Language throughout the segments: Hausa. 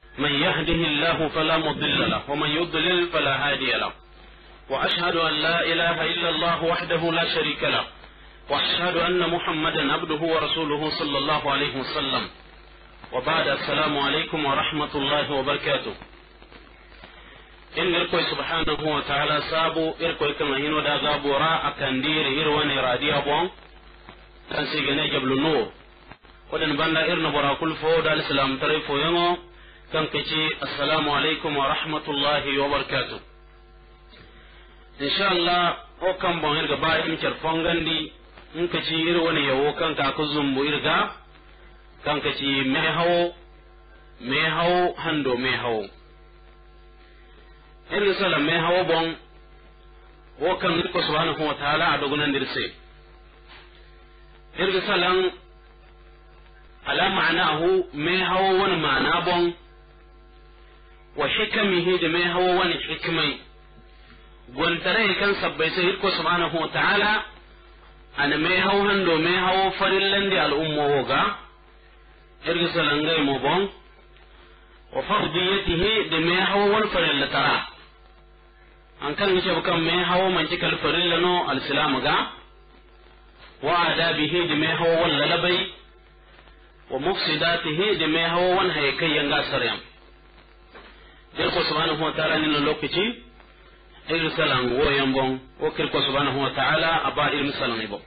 من يهده الله فلا مضل له ومن يضلل فلا هادي له وأشهد أن لا إله إلا الله وحده لا شريك له وأشهد أن محمدا عبده ورسوله صلى الله عليه وسلم وبعد السلام عليكم ورحمة الله وبركاته in irkoy subhanahu wa ta'ala sabu irkoy kan hino da gabora akan dire irwane radiya bon kan sigene jablu nur wadan banda irna bora kul fo dal salam tare fo yango kan kace assalamu alaikum wa rahmatullahi wa barakatuh insha Allah o kan bon irga ba in charfon gandi in kace irwane yawo kan ka ku zumbu irga kan kace me hawo hando me hawo irin salam mai hawa bon wakan ko subhanahu wa ta'ala a dogunan dirse irin salam ala ma'anahu mai hawa wani ma'ana bon wa hikamihi da mai hawa wani hikmai gwantare kan sabbai sai ko subhanahu wa ta'ala ana mai hawa hando mai hawa farillan da al'umma woga irin salam gai mo bon wa fardiyatihi da mai hawa wani farilla tara an kan yace bukan mai hawo man cikal farilla no al-islam ga wa adabihi da mai hawo wal labai wa mufsidatihi da mai hawo wan haykai yanga saryam dai ko subhanahu wa ta'ala nin lokaci ay salam wo yambon o kir ko subhanahu wa ta'ala aba ilmi salam ibo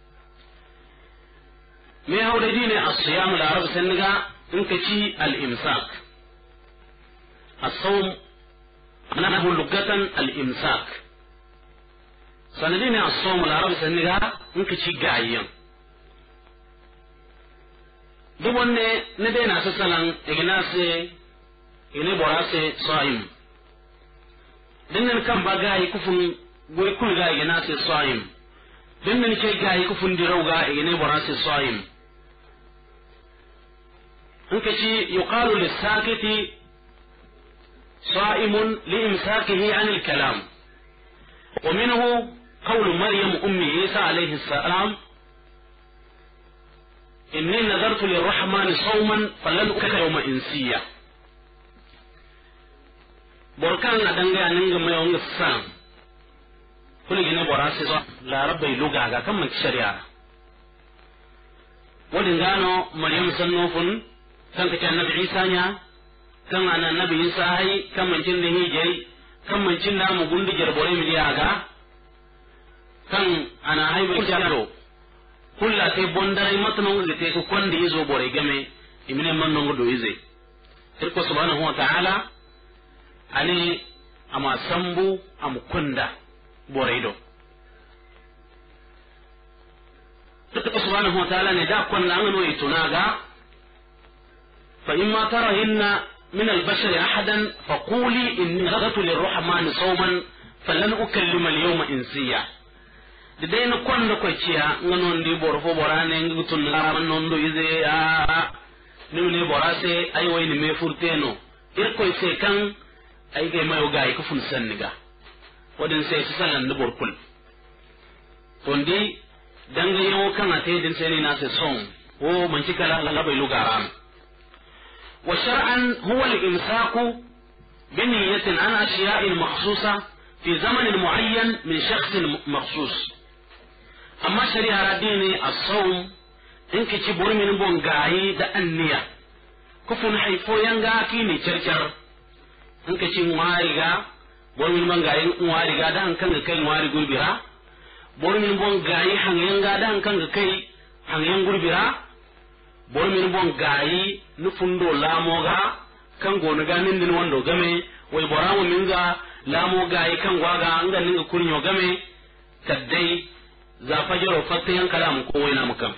mai hawo da dine as-siyam al-arab sanniga in kaci al-imsak as-sawm أنه لغة الإمساك سندين الصوم العربي سنغا انك شي غايا دبون ندينا سسلان إغناسي إني براسي صائم دنن كم باغاي كفن بوي كل غاي إغناسي صائم دنن شي غاي كفن دروغا إني براسي صائم انك شي يقال للساكت صائم لإمساكه عن الكلام ومنه قول مريم أم عيسى عليه السلام إني نذرت للرحمن صوما فلن أكل يوم إنسيا بركان ندنجا ننجم يوم السام كل جنة براسي لا رب يلوغا كم من الشريعة ولنغانو مريم سنوفن كان كان نبي عيسى kan ana nabi Isa hay kan mancin da hijai kan mancin da mu gundi jarbore mi yaga kan ana haybe jaro kulla te bondare matno ngite ko konde yizo bore game imine manno ngodo yize irko subhanahu wa ta'ala ani ama sambu am kunda bore do irko subhanahu wa ta'ala ne da konna ngano itunaga fa imma tarahinna من البشر أحدا فقولي إني نذرت للرحمن صوما فلن أكلم اليوم إنسيا دين كون دكو تشيا نون دي بورفو برانه ngutun la non do ize a ni borase ay wayni me furteno ir koy se kan ay gay mayo gay ko fun sanniga wadin se salan do borkul tondi danga yawo kan ate din se ni na se son o man cikala la bay lugaram وشرعا هو الإمساك بنية عن أشياء مخصوصة في زمن معين من شخص مخصوص أما شريعة ديني الصوم إنك تبور من بونغاي دا النية كفن حيفو ينغا كيني چرچر إنك تموارغا بور من بونغاي موارغا دا انكن كي موارغ البرا بور من بونغاي حنينغا دا انكن كي حنينغ البرا bor min bon gayi nufundo lamoga kan gonu ganin din wando game wai borawo minga lamo gayi kan gwaga anga ninga kurnyo game kaddai za fajaro fatiyan kalam ko waina mukam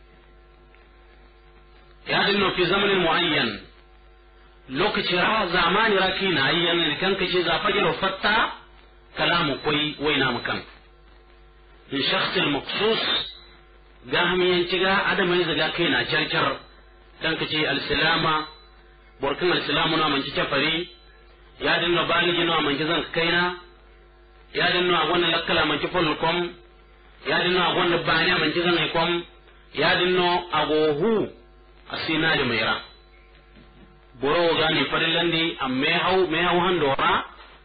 ya dinno fi zamanin muayyan lokaci ra zamani rakina ayyan kan kace za fajaro fatta kalamu koi waina mukam min shakhs al-maqsus gahamiyan ciga adamai zaga kai na carcar dan kace al-salama borkan al-salamu na manci cafari ya dinno baliji no manci zan kaina ya dinno agonna lakkala manci folkom ya dinno agonna banya manci zan kom ya dinno agohu asina da maira boro gani farilandi am me hau handora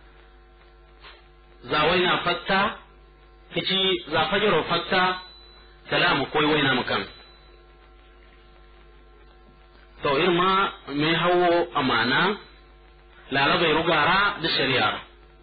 za waina fatta kici za fajiro fatta kalamu koy waina makan to irma me hawo amana laraba rugara da shari'a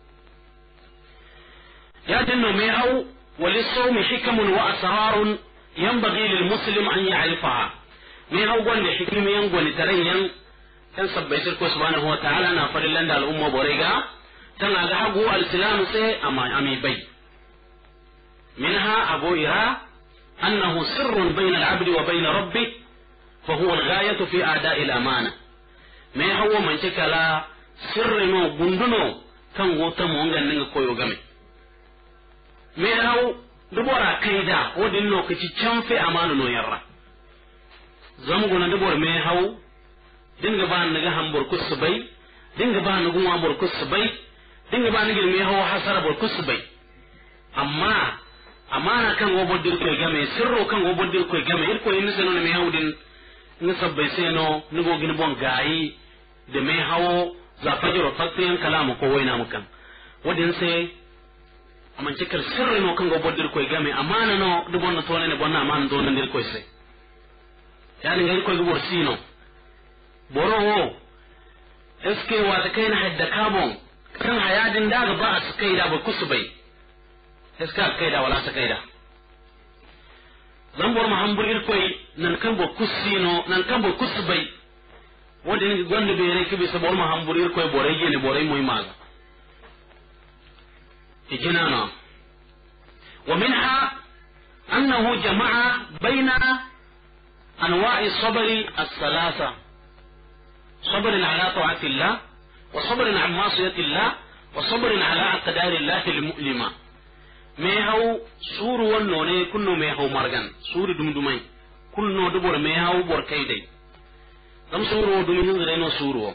ya dinno me hau وللصوم حكم وأسرار ينبغي للمسلم أن يعرفها me hau gwanda hikimiyan gwani tarayyan kan sabbai sirko subhanahu wa ta'ala na farillan da al'umma borega tana ga hagu al-islam sai ami bai minha abu ira annahu sirrun bayna al-'abd wa bayna rabbih fa huwa al-ghayatu fi ada'i al-amana me hawo man kala sirrino gunduno kan gota mo ngan koyo game me hau dubora kaida wodin lokaci canfe amana no yarra zamu gona dubor me hau dinga ba naga hambur kusbai dinga ba naga wambur kusbai dinga ba naga me hau hasara bur kusbai amma amana kan go boddir ko game sirro kan go boddir ko game irko yin seno me hau din ni sabbai seno nugo gin bon gayi de me hau za fajiro fatiyan kalamu ko waina mukan wadin sai aman cikar sirri no kan go boddir ko game amana no du bonna to ne bonna amana do nandir ko sai yani ngai ko gubor sino boro eske wa ta kai na hadda kabon kan hayadin da ba a kai da ba kusbai eska kai da wala sa kai da zan bor mahambur irkoi nan kan bo kusino nan kan bo kusbai wadin gonde be re kibi sa bor mahambur irkoi bore yene bore moy maga إجنانا ومنها أنه جمع بين أنواع الصبر الثلاثة صبر على طاعة الله وصبر عن معصية الله وصبر على أقدار الله المؤلمة ميهو سور ونوني كنو ميهو مرغن سور دمدمي كنو دبور ميهو بور كيدي دم سور دمين غرينو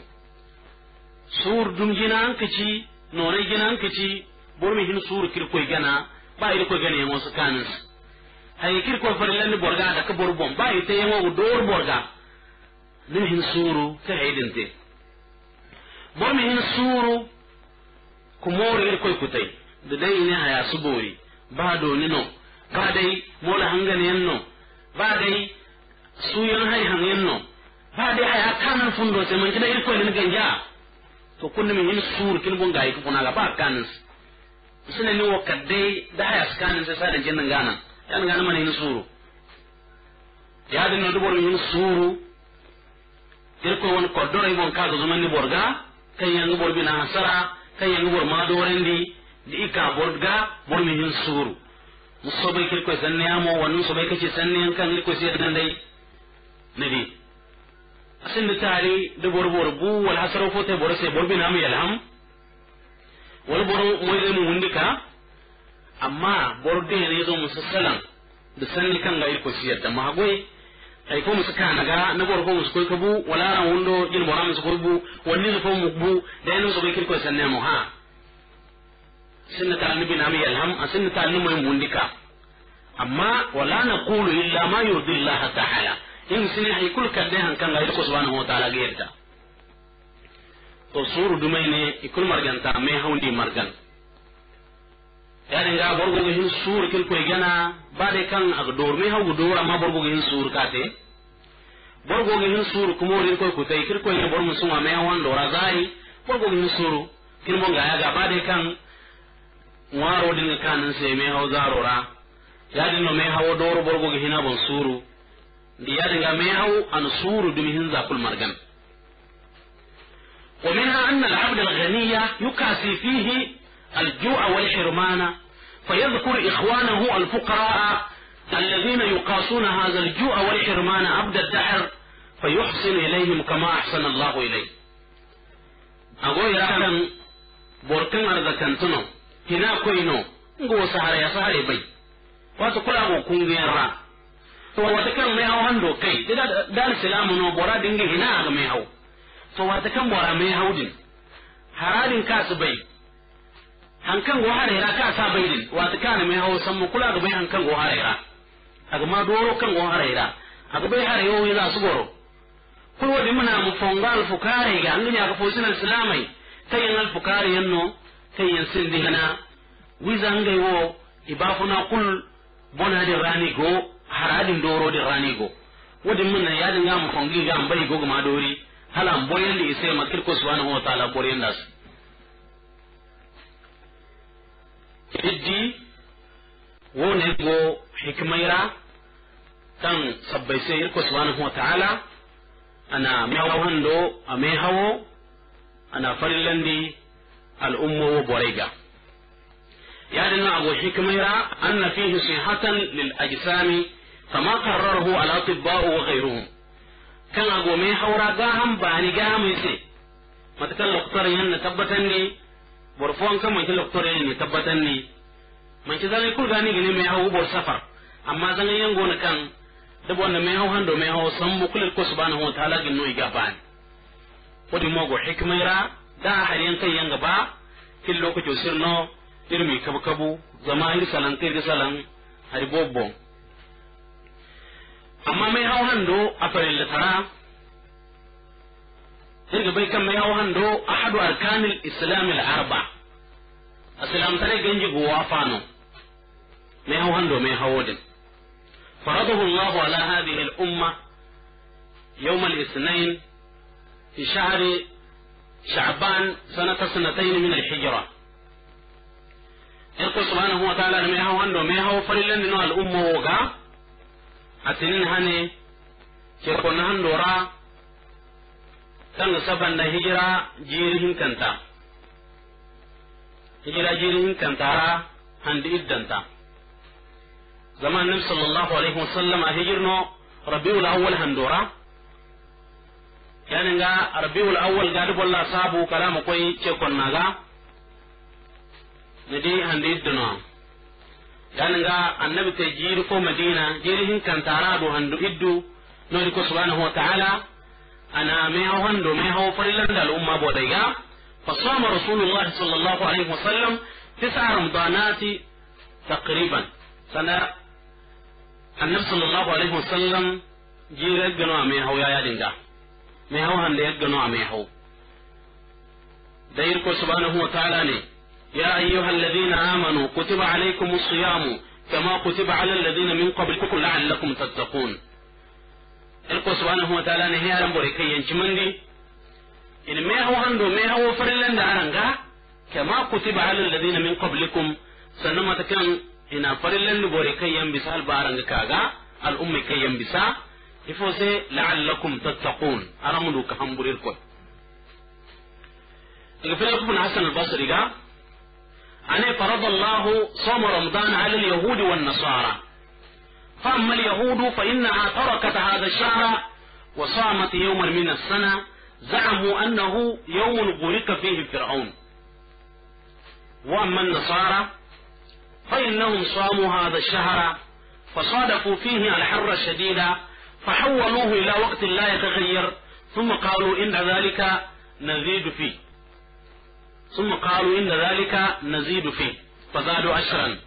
سور دم جنان كتي نوني جنان كتي bor mi hin suru kirkoy gana ba iri ko gane mo sakanis hay kirko farillan ni borga da ka borbon ba ite yemo dor borga ni hin suru ta haydinte bor mi hin suru ku mor iri koy kutai da dai ne haya subori ba do ni no ba dai mola hangane yanno ba dai suyan hay hangenno ba dai haya kanan fundo se man kida iri koy ni ganja to kunni mi hin suru kin bon gayi ko na ga ba kanis sina ni wakadde da haya skanin sai sadan jinnan gana yan gana mana yin suru ya din no dubor yin suru irko won kodoro ibon ka zo zaman ni borga kan yan bor bina hasara kan yan bor ma do rendi di ika borga bor mi yin suru musobe kirko sanne amo wannan sobe kace sanne yan kan irko sai dan dai nabi asin da tari dubor bu wal hasaro fote bor sai bor bina mu yalham wani boro moy mu wundika amma borde ne zo musu salan da sanni kan ga iko siyar da magoy ai ko musu kana ga na boro ko musu koy kabu wala ran wundo jin bora musu koy bu wonni zo mu bu da yana zo bai kirko sanne mu ha sunna ta annabi na mi alham asunna ta annabi mu wundika amma wala naqulu illa ma yurdi Allah ta'ala in sun hay kul kadde han kan ga iko subhanahu wa ta'ala ga yarda to suru dumai ne ikul marganta me haundi margan yani nga borgo hin suru kin koy gana bade kan ag dor me hawu dor amma borgo hin suru kate borgo hin suru kumo rin koy kutay kir koy ne bor musuma me hawan dora zai borgo hin suru kin mo ga ga bade kan waro din kan se me haw zarora yadi no me hawo dor borgo hin abon suru ndi yadi nga me haw an suru dumi hin zakul margan ومنها أن العبد الغني يكاسي فيه الجوع والحرمان فيذكر إخوانه الفقراء الذين يقاسون هذا الجوع والحرمان عبد الدحر فيحسن إليهم كما أحسن الله إليه أقول يا كان بوركن أرزكنتنو هنا كوينو نقول سهر يا سهر بي واتقول أبو كونغيرا واتكلم ميهو هندو كي دار سلامنو بورا دنجي هنا أغميهو to wata kan bora mai haudin haradin ka su bai hankan go harera ka sa bai din wata kana mai hawo san mu kula ga bai hankan go harera aga ma doro kan go harera aga bai hareyo za su goro ko wadi muna mu fongal fukare ga anganya ga fosin islamai kayan al fukare yanno kayan sindina wizangai wo ibafuna kul bona de rani go haradin doro de rani go wadi muna ya dinga mu fongi ga ambai go ma dori halan boyen da sai makir ko subhanahu wa ta'ala boyen das iddi wone go hikmaira kan sabbai sai ko subhanahu wa ta'ala ana mehawando a mehawo ana farillandi al'umma wa borega ya dinna abu hikmaira anna fihi sihatan lil ajsami kama qarrarahu al atibba'u wa ghayruhum kan ago mehawra ga han bani ga mai sai matakan loktor yan tabbatan ne borfon kan mai loktor yan tabbatan ne man ki zalai kul gani gine mehawo bor safar amma zan yan gona kan da wannan mehawo hando mehawo sambu kulil ko subhanahu wa ta'ala ginno iga bani wadi mogo hikmaira da hariyan kai yanga ba kin lokaci sirno irmi kabu zama ir salan kai salan hari bobbo amma mai hawo hando a farin latara irga bai kan mai hawo hando ahadu arkanil islam al arba aslam tare ganji go wafano mai hawo hando mai hawo din فرضه الله على هذه الأمة يوم الاثنين في شهر شعبان سنة 2 من الحجرة يقول سبحانه وتعالى ميهو هندو ميهو فرلن نو الأمة وغا أتنين هاني كيكون هندو را كان سبن هجرة جيرهن كنتا هجرة جيرهن كنتا را هند إدنتا زمان النبي صلى الله عليه وسلم هجرنو ربيع الأول هندورا يعني ربيع الأول قال والله صابو كلام كوي تشكون ناغا ندي هندي دنا يعني النبي تجير فو مدينة جيرهن كان تارادو هندو إدو نوريكو سبحانه وتعالى أنا ميهو هندو ميهو فريلن الأمة بوديغا فصام رسول الله صلى الله عليه وسلم 9 رمضانات تقريبا سنة النبي صلى الله عليه وسلم جير جنوا ميهو يا دينغا ميهو هندي جنوا ميهو دايركو سبحانه وتعالى يا أيها الذين آمنوا كتب عليكم الصيام كما كتب على الذين من قبلكم لعلكم تتقون الكو سبحانه وتعالى هي رمبوري كي ينشمندي إن ميهو هندو ميهو فرلن دارنغا كما كتب على الذين من قبلكم سنما تكن ina farillan ni bore kai yan bisa albaranga kaga al'ummi kai yan bisa ifo se la'allakum tattaqun aramudu ka hamburir ko daga fil ibn hasan al-basri ga ana farada Allah sawm ramadan 'ala al-yahud wan nasara fa amma al-yahud fa innaha tarakat hadha ash-shahr wa samat yawman min as-sana za'amu annahu yawmun ghurika fihi fir'aun wa amma an-nasara فإنهم صاموا هذا الشهر فصادفوا فيه الحر الشديد فحولوه إلى وقت لا يتغير ثم قالوا إن ذلك نزيد فيه فزادوا 10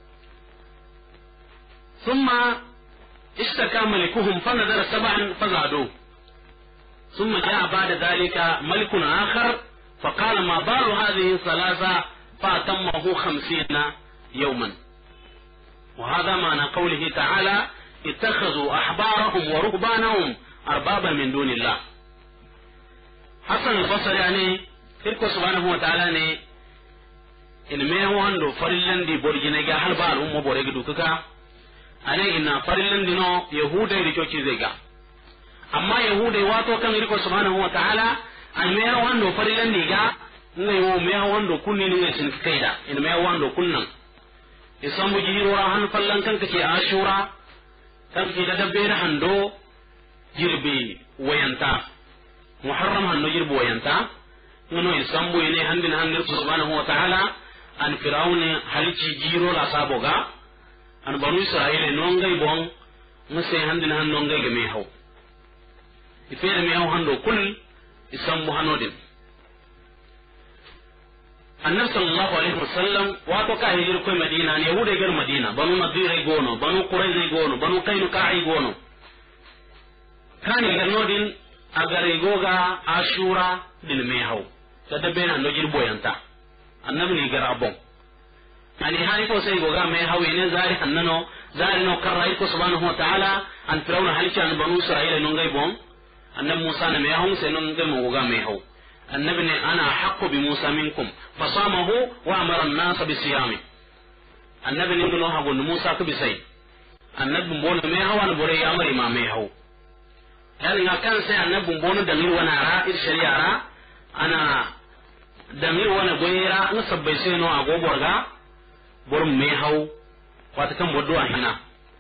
ثم اشتكى ملكهم فنذر 7 فزادوه ثم جاء بعد ذلك ملك آخر فقال ما بال هذه 3 فأتمه 50 يوما وهذا معنى قوله تعالى اتخذوا أحبارهم ورهبانهم أربابا من دون الله حسن البصري يعني تلك سبحانه وتعالى إن ما هو عنده فريلن دي بورجينيغا حلبا الأمة بوريغ دوكا أنا إن فريلن دي نو يهودا يريكوشي زيغا أما يهودا واتو كان يريكو سبحانه وتعالى أن ما هو عنده فريلن ديغا نيو ما هو عنده كنين نيسن كيدا إن ما هو عنده كنن isambu jihirora han fallan kanka ke ashura kanka ke da dabbe da hando jirbi wayanta muharram hando jirbi wayanta ngono isambu ine handin handir subhanahu wa ta'ala an fir'aun halici jiro la saboga an banu isra'ila non ngai bon ngase handin hando ngai ga me haw ifere me haw hando kul isambu hanodin النبي صلى الله عليه وسلم واتو كا هجر كوي مدينة يهود غير مدينة بنو نضير يغونو بنو قريظ يغونو بنو قينقاع يغونو كان يغنودين agare goga ashura din me haw da bena no jirbo yanta annabi ni gara bon ani hani ko sai goga me haw ne zari hannano zari no karrai ko subhanahu wa ta'ala an firawna halcan banu isra'ila non gai bon annabi musa ne me haw sai non gai mo goga me haw annabi ne ana haqqu bi musa minkum fasamahu wa amara an-nas bi siyami annabi ne no hago musa ko bi sai annabi mbono me haw an bore ya mari ma me haw yani ga kan sai annabi mbono da mir wana ra ir shari'a ana da mir wana goyera na sabbai sai no agoborga bor me haw wata kan bodo a hina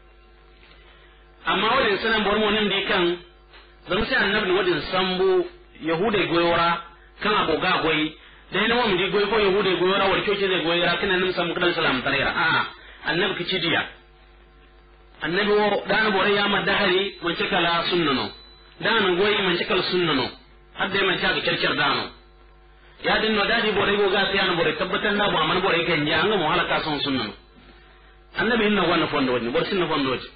amma wadin sanan bor mo nan di kan zan sai annabi wadin sambu yahude goyora kan agoga goyi dai na mu di goyi ko yahude goyora wal kyoce zai goyora kana nan samu kadan salam tarayra a annabi kici diya annabi wo dan bore ya madahari man cikala sunnano dan goyi man cikala sunnano hadde man ciaka cercer dano ya din no dadi bore goga sai an bore tabbatan na ba man bore kan ja an mu halaka son sunnano annabi hinna wannan fondo wani bor sinna fondo wani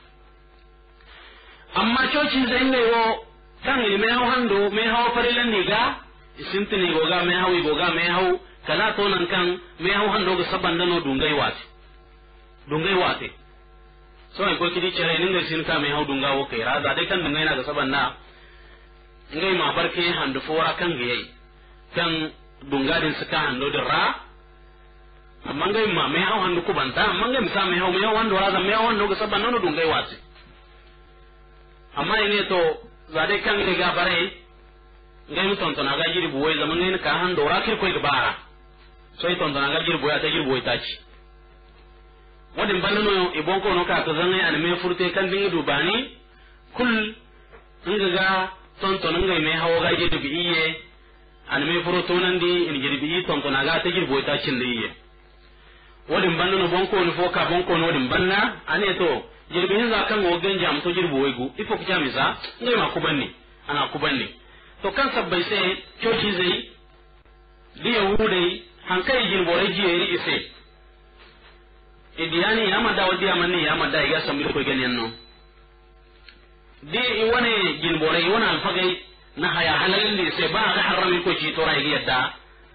amma coci zai ne wo kan me haw hando me haw farilan ni ga isintini goga me hawi goga me haw kala to nan kan me haw hando ga sabanda no dungai wate so ai ko kidi chere ninga sin ka me haw dunga wo kai raza dai kan dungai na ga sabanda ngai ma barke hando fora kan ga yayi kan dungadin suka hando da ra amma ngai ma me haw hando ku banta amma ngai misa me haw hando raza me haw hando ga sabanda no dungai wate amma ne to zade kan ga bare ngai mu tonton aga jiri buwai zaman ngai ka han dora kir koy bara so i tonton aga jiri buwai ta jiri buwai ta ci wadin bandano e bonko no ka to zangai an me furte kan dinga dubani kul inga ga tonton ngai me hawo ga jiri biye an me furuto nan di in jiri biye tonton aga ta jiri buwai ta cin diye wadin bandano bonko no foka bonko no wadin banna ane to jirgin za kan go ganja to jirbo wego ifo ku jamisa ngai ma kubanni ana kubanni to kan sabbai sai coci zai di yahudai hankai jirbo rai jiye ise idiyani ya mada wadi amanni ya mada ya sambi ko ganyen no di wane jirbo rai wana alfagai na haya halalin di sai ba ga harami ko ci to rai yadda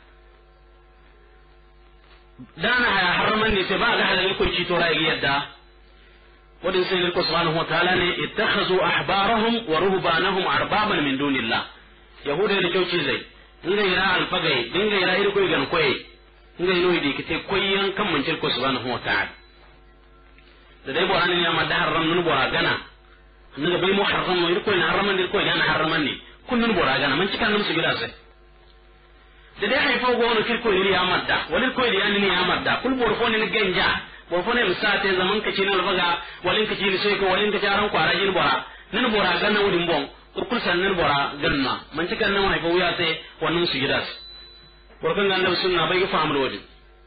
dana haya haraman ni sai ba ga halalin ko ci to rai yadda ودين سيدنا سبحانه وتعالى اتخذوا أحبارهم ورهبانهم أربابا من دون الله يهود يرجعوا زي إنه يرى الفقه إنه يرى إلكو يغن كوي إنه ينوي كتير كويان كم من تلك سبحانه وتعالى لدي بوران يا مدى حرم نبورا غنا نغا بي محرم يركو ينحرمان يركو ينحرماني كل نبورا غنا من تكان نمسي جلاسة لدي حيفو غونو كيركو يري يا مدى وليركو يري يا مدى كل بورفون ينجنجا bofone misate zaman ka cinal baga walin ka cini seko walin ka jaran kwara jin bora nan bora ganna wudin bon kurkul san nan bora ganna man cikan nan mai bawuya sai wannan su gidas kurkan ganna sunna bai ga famul wadi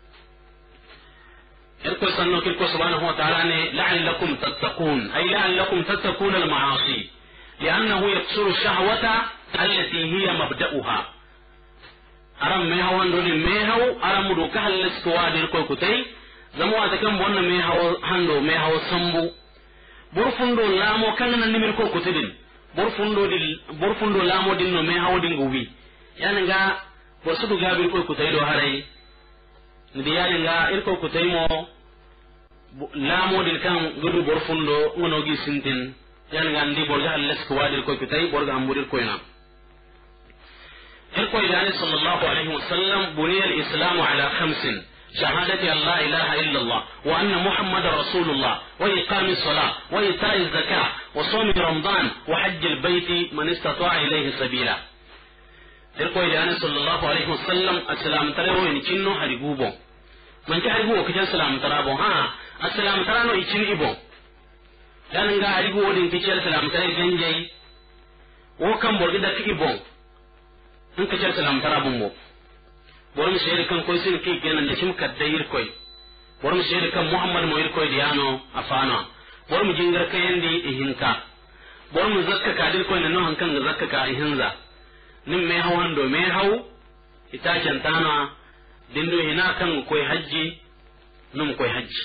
irko sanno kirko subhanahu wa ta'ala ne la'allakum tattaqun ay la'allakum tattaqun al ma'asi li'annahu yaksuru shahwata allati hiya mabda'uha aram me hawan dole me haw aram do ka halas ko wadir ko kutai zamuwa ta kan wannan mai hawo hando mai hawo sambu burfundo lamo kan nan nimir ko kutudin burfundo lamo din no mai hawo din gubi yani ga wasu duga bir ko kutai do harai ndi yani ga ir ko kutai mo lamo din kan gudu burfundo ngono gi sintin yani ga ndi borga alles ko wadir ko kutai borga ambudir ko ina ir ko yani sallallahu alaihi wasallam buniya al-islam ala khamsin شهادة أن لا إله إلا الله وأن محمد رسول الله وإقام الصلاة وإيتاء الزكاة وصوم رمضان وحج البيت من استطاع إليه سبيلا تلقوا إلى صلى الله عليه وسلم السلام ترى إن كنوا هربوبون من كهربوا كجان السلام ترى ها السلام ترى نو يكين إبون لأن إنك هربوا ودين كجان السلام ترى جنجي وكم برجدا كإبون إنك كجان السلام ترى بومو borom shehri kan koy sin ki genan da shim kaddayir koy borom shehri kan muhammad mo ir koy diano afana borom jingar kayandi ihinka borom zakka kadir koy nan hankan ga zakka ka ihinza nim me hawan do me haw ita cantana dindo hina kan koy haji num koy haji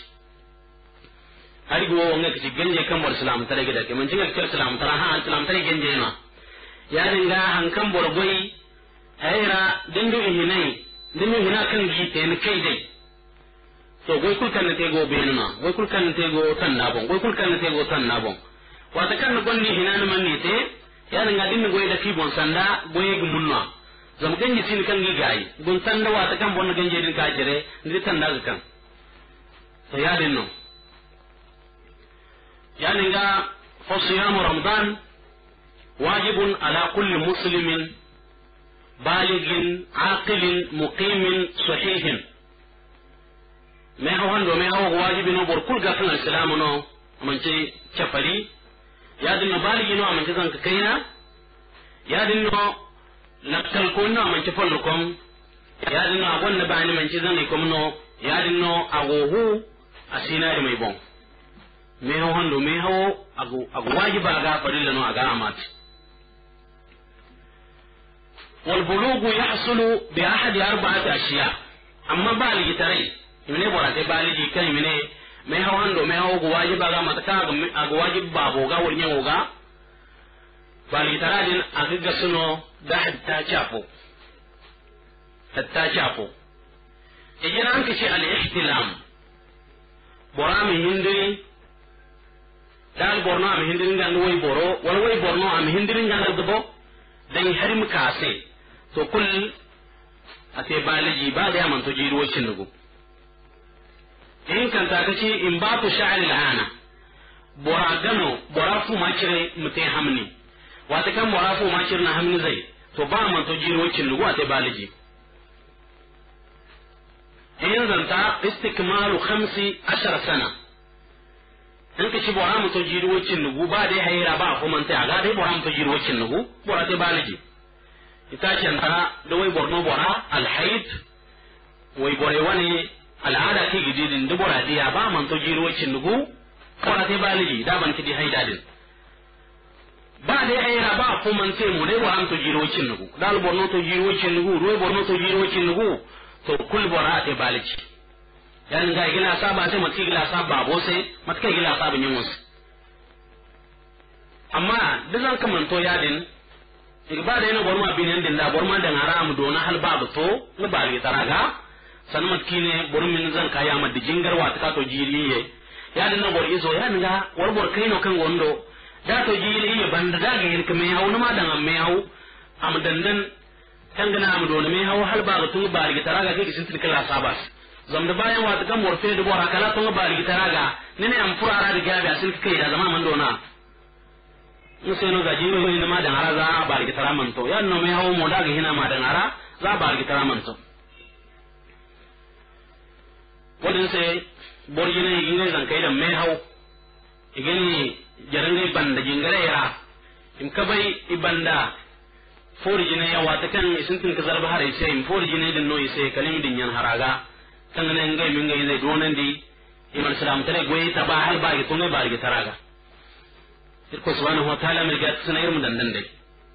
ari go wonga ki genje kan bor islam tare gida ke man jinga kar islam tara ha islam tare genje na ya dinga hankan borgoi hayra dindu hina kan gite ne kai dai to goi kul kan te go benuna goi kul kan te go tan nabon goi kul kan te go tan nabon wata kan gonni hina ne man te ya dinga dinni goi da kibon sanda goi gumunna zam ganji tin kan gi gayi gun sanda wata kan bon ganje din ka jire ndi tan da kan to ya dinno ya dinga fa siyam ramadan wajibun ala kulli muslimin balighin aqilin muqimin sahihin me hawando me hawo wajibi no bor kul ga kan islamu no manci chafari ya dinno baligi no manci zan kaina ya dinno nakal ko no manci folkom ya dinno agon na bani manci zan ko no ya dinno agohu asina mai bon me hawando me hawo ago wajiba ga farilla no aga amat wal bulugu yahsulu bi ahadi arba'ati ashiya amma baligi tare mine borate baliji kai mine me hawando me hawo wajiba ga mataka ga wajib babo ga wurnya woga baligi taradin agiga suno da hatta chafo ejina an kici al ihtilam borami hindiri dal borno am hindirin gan way boro wal way borno am hindirin gan dabo dan harim kase to kul ate baliji ba da man to jiru wacin nugo in kan ta kace in ba ku sha'al al'ana boragano borafu ma kire mutai hamni wata kan borafu ma kirna hamni zai to ba man to jiru wacin nugo ate baliji in zanta istikmalu 15 sana in ka ci bora mu to jiru wacin nugu ba dai hayra ba ko man ta ga dai bora mu to jiru wacin nugu bora te baliji ita ce ta da wai borno bora alhaid wai bore wani al'ada ke gididin da bora dia ba man to jiru wacin nugu bora te baliji da ban kidi haida din ba dai hayra ba ko man te mu dai bora mu to jiru wacin nugu dal borno to jiru wacin nugu ruwai borno to jiru wacin nugu to kul bora te baliji yan ga gila saba sai mati gila saba bo sai matka gila saba yin wasu amma dizan kaman to yadin igba da yana borma binin din da borma da haram do na halba to na bari taraga san matki ne bormin zan kaya mad jingar wa ta to jiriye yadin na bor izo yan ga warbor kai no kan gondo da to jiriye banda da ga yin kuma hawo ma da me hawo am dandan tangana am do ne me hawo halba to bari taraga kai kisin tilkala sabas zamda bayan wata kan morfe da bora kala to ba ligi taraga nene am furara da gabi asin kai da zama man dona no sai no gaji no ina ma da ara za ba ligi taraman to yan no me hawo mo daga hina ma da ara za ba ligi taraman to wadin sai borjine gingai zan kai da me hawo igani jarangai banda jingare ya in ka bai ibanda forjine ya wata kan isin tin ka zarba har sai in forjine din no sai kalim din yan haraga tangane ngai min ngai zai donan di iman salam tare goyi ta ba hal ba gi tunai ba gi taraga irko subhanahu wa ta'ala mai gat sunair mun dandan dai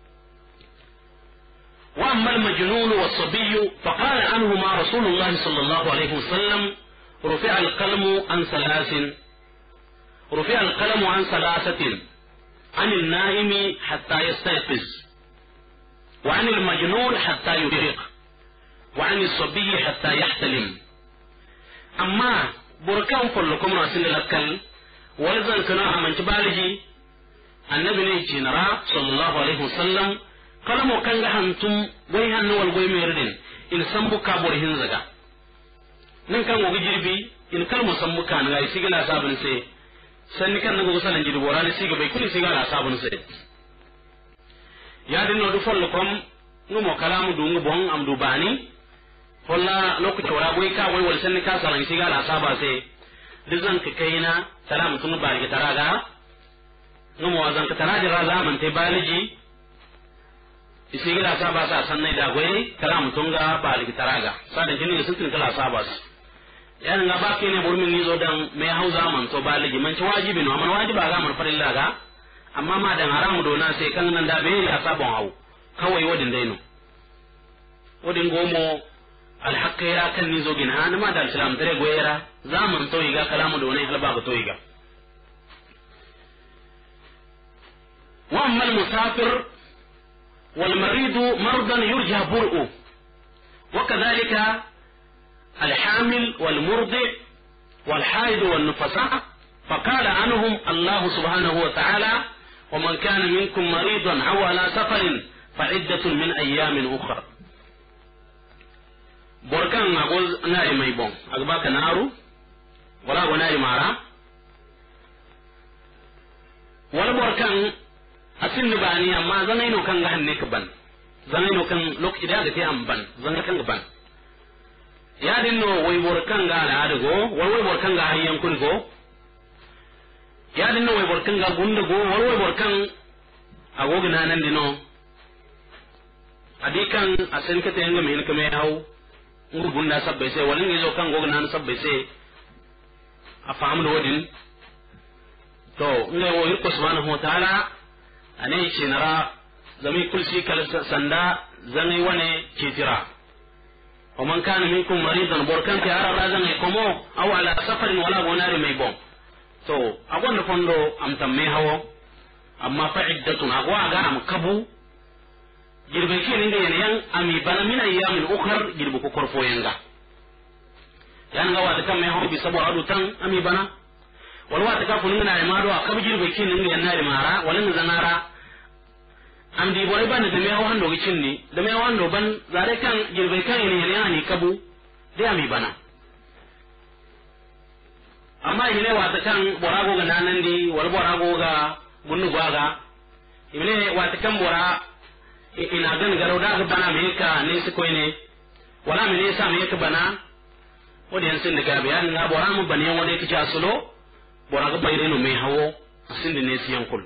wa amma al majnun wa sabiy fa qala anhu ma rasulullah sallallahu alaihi wasallam rufi'a al qalmu an salasin rufi'a al qalmu an salasatin an al naimi hatta yastayqiz wa an al majnun hatta yufiq wa an al sabiy hatta yahtalim amma burkan kullukum rasul lakal wal zan kana amanci baliji annabi ne ce nara sallallahu alaihi wasallam kalamo kan ga hantum goy hannu wal goy merdin in sambuka borhin zaga nan kan go jirbi in kalmo sambuka na ga sigala sabun sai sanni kan go sanan jidu borani siga bai kuli sigala sabun sai ya dinno du follukum numo kalamu dungu bon am du bani walla lokaci wara goy ka goy wal sanni ka salan siga la saba sai dizan ka kaina salam tun ba ga taraga no mo azan ka taraji ra zaman te baliji isiga la saba sa sannai da goy kalam tun ga ba ga taraga sadan jini sun tun kala saba yan ga ba kene burmin ni zo dan me hauza man to baliji man ci wajibi no man wajiba ga man farilla ga amma ma dan haramu do na sai kan nan da be ya sabon hau kawai wadin daino wadin gomo alhaqqa ya kan ni zogin ha ma da islam tare goyera zaman to yiga kalamu da wani halba ga to yiga wa amma al musafir والمريض مرضا يرجى برؤه، وكذلك الحامل والمرضع والحائض والنفساء. فقال عنهم الله سبحانه وتعالى: ومن كان منكم مريضا أو على سفر فعدة من أيام أخرى. بركان أقول ناري ميبون أقباك نارو ولا ناري مارا ولا بركان أسن باني أما زنينو كان غهنك بان زنينو كان لوك إذا قتي أم بان زنينو كان بان يا دينو وي بركان غا لادغو وي بركان غا هيان كنغو يا دينو وي بركان غا غوندغو وي بركان أغوغنا نندينو adikan asen kete nga min kame haw ngu bunda sabbe se wala ngi zo kan gogna sabbe se afam do din to ngai wo irko subhanahu wa ta'ala ane chinara zami kulsi kala sanda zangai wane kitira wa man kana minkum maridan borkan ti ara razan komo aw ala safarin wala gonari mai bon to agon fondo am tamme hawo amma fa'iddatun agwa ga am kabu girbe ke ne da yan ami bana min ayyamin ukhar girbe ko korfo yanga yan ga wata kan mai hawo bi sabo adu tan ami bana wal wata ka kun na ma do akab girbe ke ne yan nari mara walan zanara am di bore ban da mai hawo hando gicin ni da mai hando ban zare kan girbe kan ne yan ni kabu da ami bana amma ile wata kan borago ga nanan di wal borago ga gunnu gwaga ile wata kan bora ina gan garo da bana me ka ne su koy ne wala me ne sa me ka bana wodi yan sin daga bayan na bora mu bane wode ka ja sulo bora ga bayre no me hawo sin ne si yankul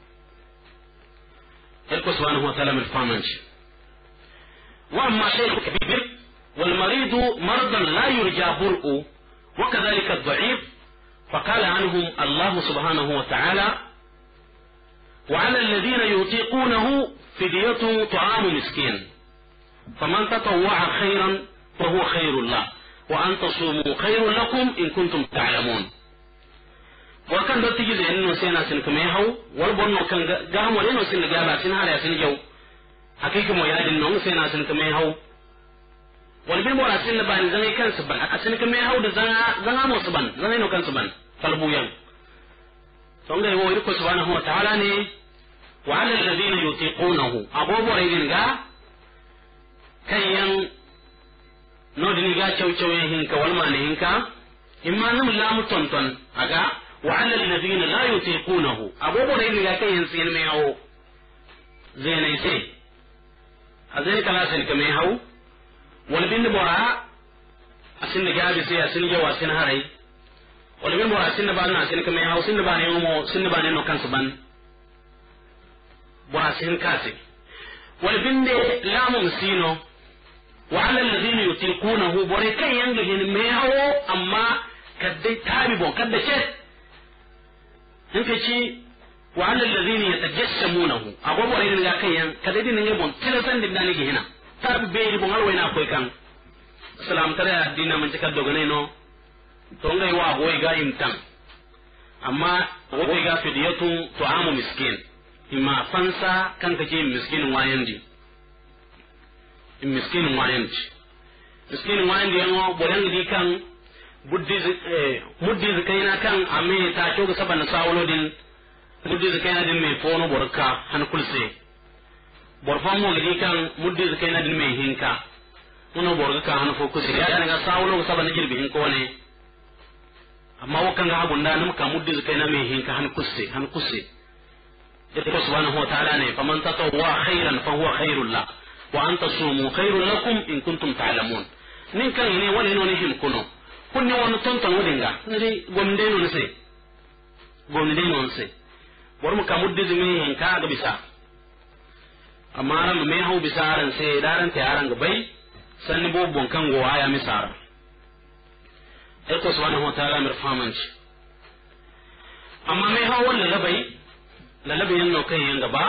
الكو سبحانه وتعالى من فامنش واما شيخ كبير والمريض مرضا لا يرجى برؤه وكذلك الضعيف فقال عنهم الله سبحانه وتعالى وعلى الذين يطيقونه فدية طعام مسكين فمن تطوع خيرا فهو خير الله وأن تصوموا خير لكم إن كنتم تعلمون وكان دو تيجي زي انه سينا سن كميهو والبونو كان غام ولينو سن غابا سن هاريا سن جو حقيقة مو يادين نو سينا سن كميهو والبين بولا سن بان زني كان سبان سن كميهو ده زنا مو سبان زني نو كان سبان فالبو ين سونغي هو يركو سبحانه وتعالى ني وعلى الذين يطيقونه أبو بوريدين غا كيان نودني غا چو چو هينكا والماني هينكا إما نم لا متنطن أغا وعلى الذين لا يطيقونه أبو بوريدين غا كيان سين ميهو زين يسي أزين كلا سين كميهو والبين بورا أسين غا بسي أسين جو أسين هاري والبين بورا أسين بانا أسين كميهو سين باني يومو سين باني نو كان سبان براسين كاسي والبند لام مسينو وعلى الذين يطيقونه بريكا ينجهن ميهو أما كدي تاببو كدي شيء نكشي وعلى الذين يتجسمونه أبو بريد نجاكيان كدي نجيبون تلسان دبناني هنا تابب بيري بون الوين أخوي كان السلام ترى الدين من تكدو غنينو تونغي وابوي غا يمتن أما وابوي غا فديتو طعام مسكين إما فانسا كان كجي مسكين وايندي مسكين وايندي ينو بولان دي كان مدي زكينا كان أمي تاشوك سبا نساولو دين مدي زكينا دين مي فونو بركا هنكل سي برفامو دي كان مدي زكينا دين مي هنكا منو بركا هنفوكو سي يعني ساولو سبا نجل بي هنكوني أما وكان غابون دا نمكا مدي زكينا مي هنكا هنكل سي يقول سبحانه وتعالى فمن تطوع خيرا فهو خير الله وأن تصوموا خير لكم إن كنتم تعلمون نين كان يني ولي نوني هم كنو كني ونطنطن ودنغا نري قومدين ونسي ورم كمد زمي هنكا بسا أما رم ميهو بسارن سي دارن تيارن بي سنبو بونكان غوايا مسار يقول سبحانه وتعالى مرفامنش أما ميهو ولا غبي lalabe yan kai yan gaba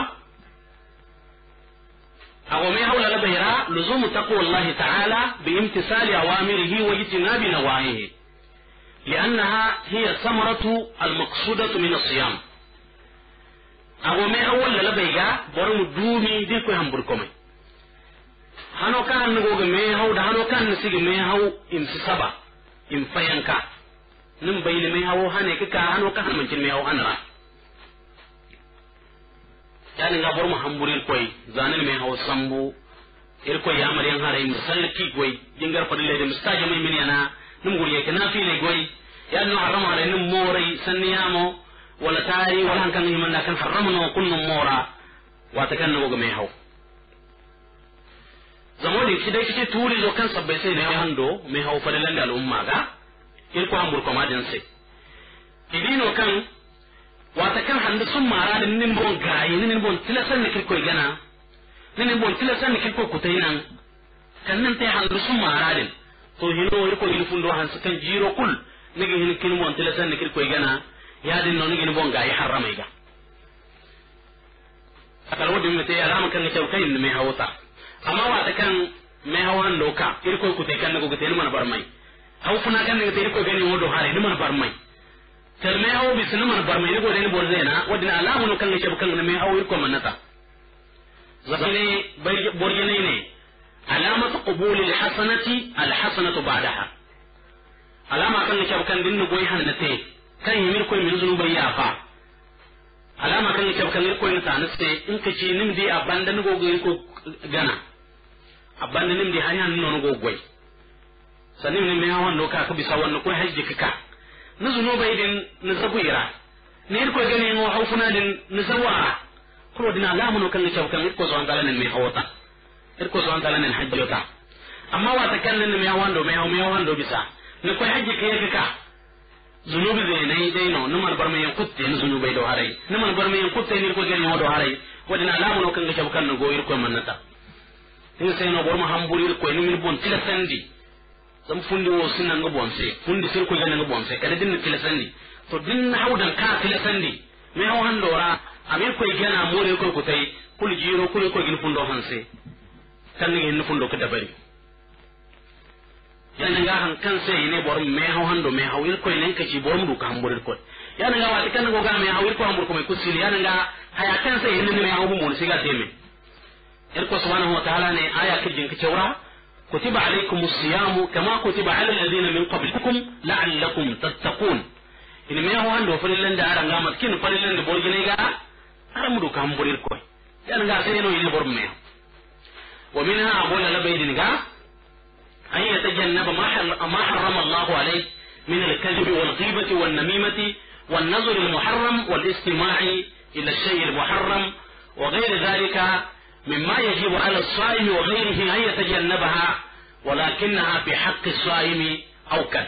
awo mai haula la bayra luzum taqwa Allah ta'ala bi imtisali awamirihi wa ijtinabi nawahihi li'annaha hiya samaratu al-maqsudatu min as-siyam ago me haw wala la bayga borom dumi dir ko hambur ko mai hano kan no go me haw da hano kan sigi me haw im saba im fayanka nim bayni me haw hane ka hano kan man cin me haw anra yani nga borom hamburil koy zanin me haw sambu ir ko yamar yan hare musallaki koy jingar fadile de mustaja mai miniyana num guriye kana fi le goy ya no harama hare num morai sanniyamo wala tari wala kan himan da kan haramno kunnum mora wata kan no go me haw zamodi kidai kike turi zo kan sabbai sai ne hando me haw fadalan da al'umma ga ir ko hambur ko madan sai idino kan wata kan hande sun mara da nin bon gayi nin bon tilasan ne kirko gana nin bon tilasan ne kirko kutainan kan nan tay hande sun mara din to hino ir ko ilfun do han kan jiro kul nigi hin kin bon tilasan ne kirko gana ya din no nigi bon gayi haramai ga akal wodi mete ya ram kan ne tawkai ne me hawta amma wata kan me hawan doka ir ko kutai kan go kutai man barmai haw funa kan ne ir ko gani wodo hare ni man barmai terme haw bi sunu man barmai ni go den borzena wadina alamu no kan ne kan ne me haw ir ko manata zabane borjene ne alamatu qubul alhasanatu ba'daha alama kan ne kan din no goy hannate kan yimir ko min zunu bayya fa alama kan ne kan ir ko ni taniste in ka ci nim di abanda no go ko gana abanda nim di hanyan no go goy sanim ne me hawan no ka bisa wannan ko hajji kaka na zuno bai din na zaguira ne ko gane ngo haufuna din na zawara ko dina alamu no kan ne kan ko zo an dalanen me hawata ko zo an dalanen hajjota amma wata kan ne me hawan do me hawan do bisa ne ko hajji kai kaka zunubi zai nai dai no numan bar me kutte ne zunubai do harai numan bar me kutte ne ko gane ngo do harai wadina alamu no kan kan no go ir ko manata ni sai no bor ma hamburi ko ni min bon tila sandi zam fundi wo sinan ngo bonse fundi sir ko ganan ngo bonse kada din tila sandi to din hawdan ka tila sandi me haw handora amin ko gana more ko ko tai kul jiro kul ko gin fundo hanse kan ni hin fundo ko dabari yana ga han kan sai ne bor me haw hando me haw ir ko ne kaci bor mu ka hamburi ko yana ga wati kan go ga me haw ir ko hambur ko me kusili yana ga haya kan sai ne me haw mu siga teme irko subhanahu wa ta'ala ne aya kijin ka cewa kutiba alaykumus siyamu kama kutiba ala alladhina min qablikum la'allakum tattaqun in me ho ando farilan da aranga mat kin farilan da borgine ga aramu do kam borir ko yan ga sai no ile bor me wa minha aqula labaydin ga ay yatajannaba ma harrama Allah alayhi min al-kadhib wal-ghibati wan-namimati wan-nazr al-muharram wal-istima'i ila ash-shay' al-muharram wa ghayr dhalika مما يجب على الصائم وغيره أن يتجنبها ولكنها في حق الصائم أوكد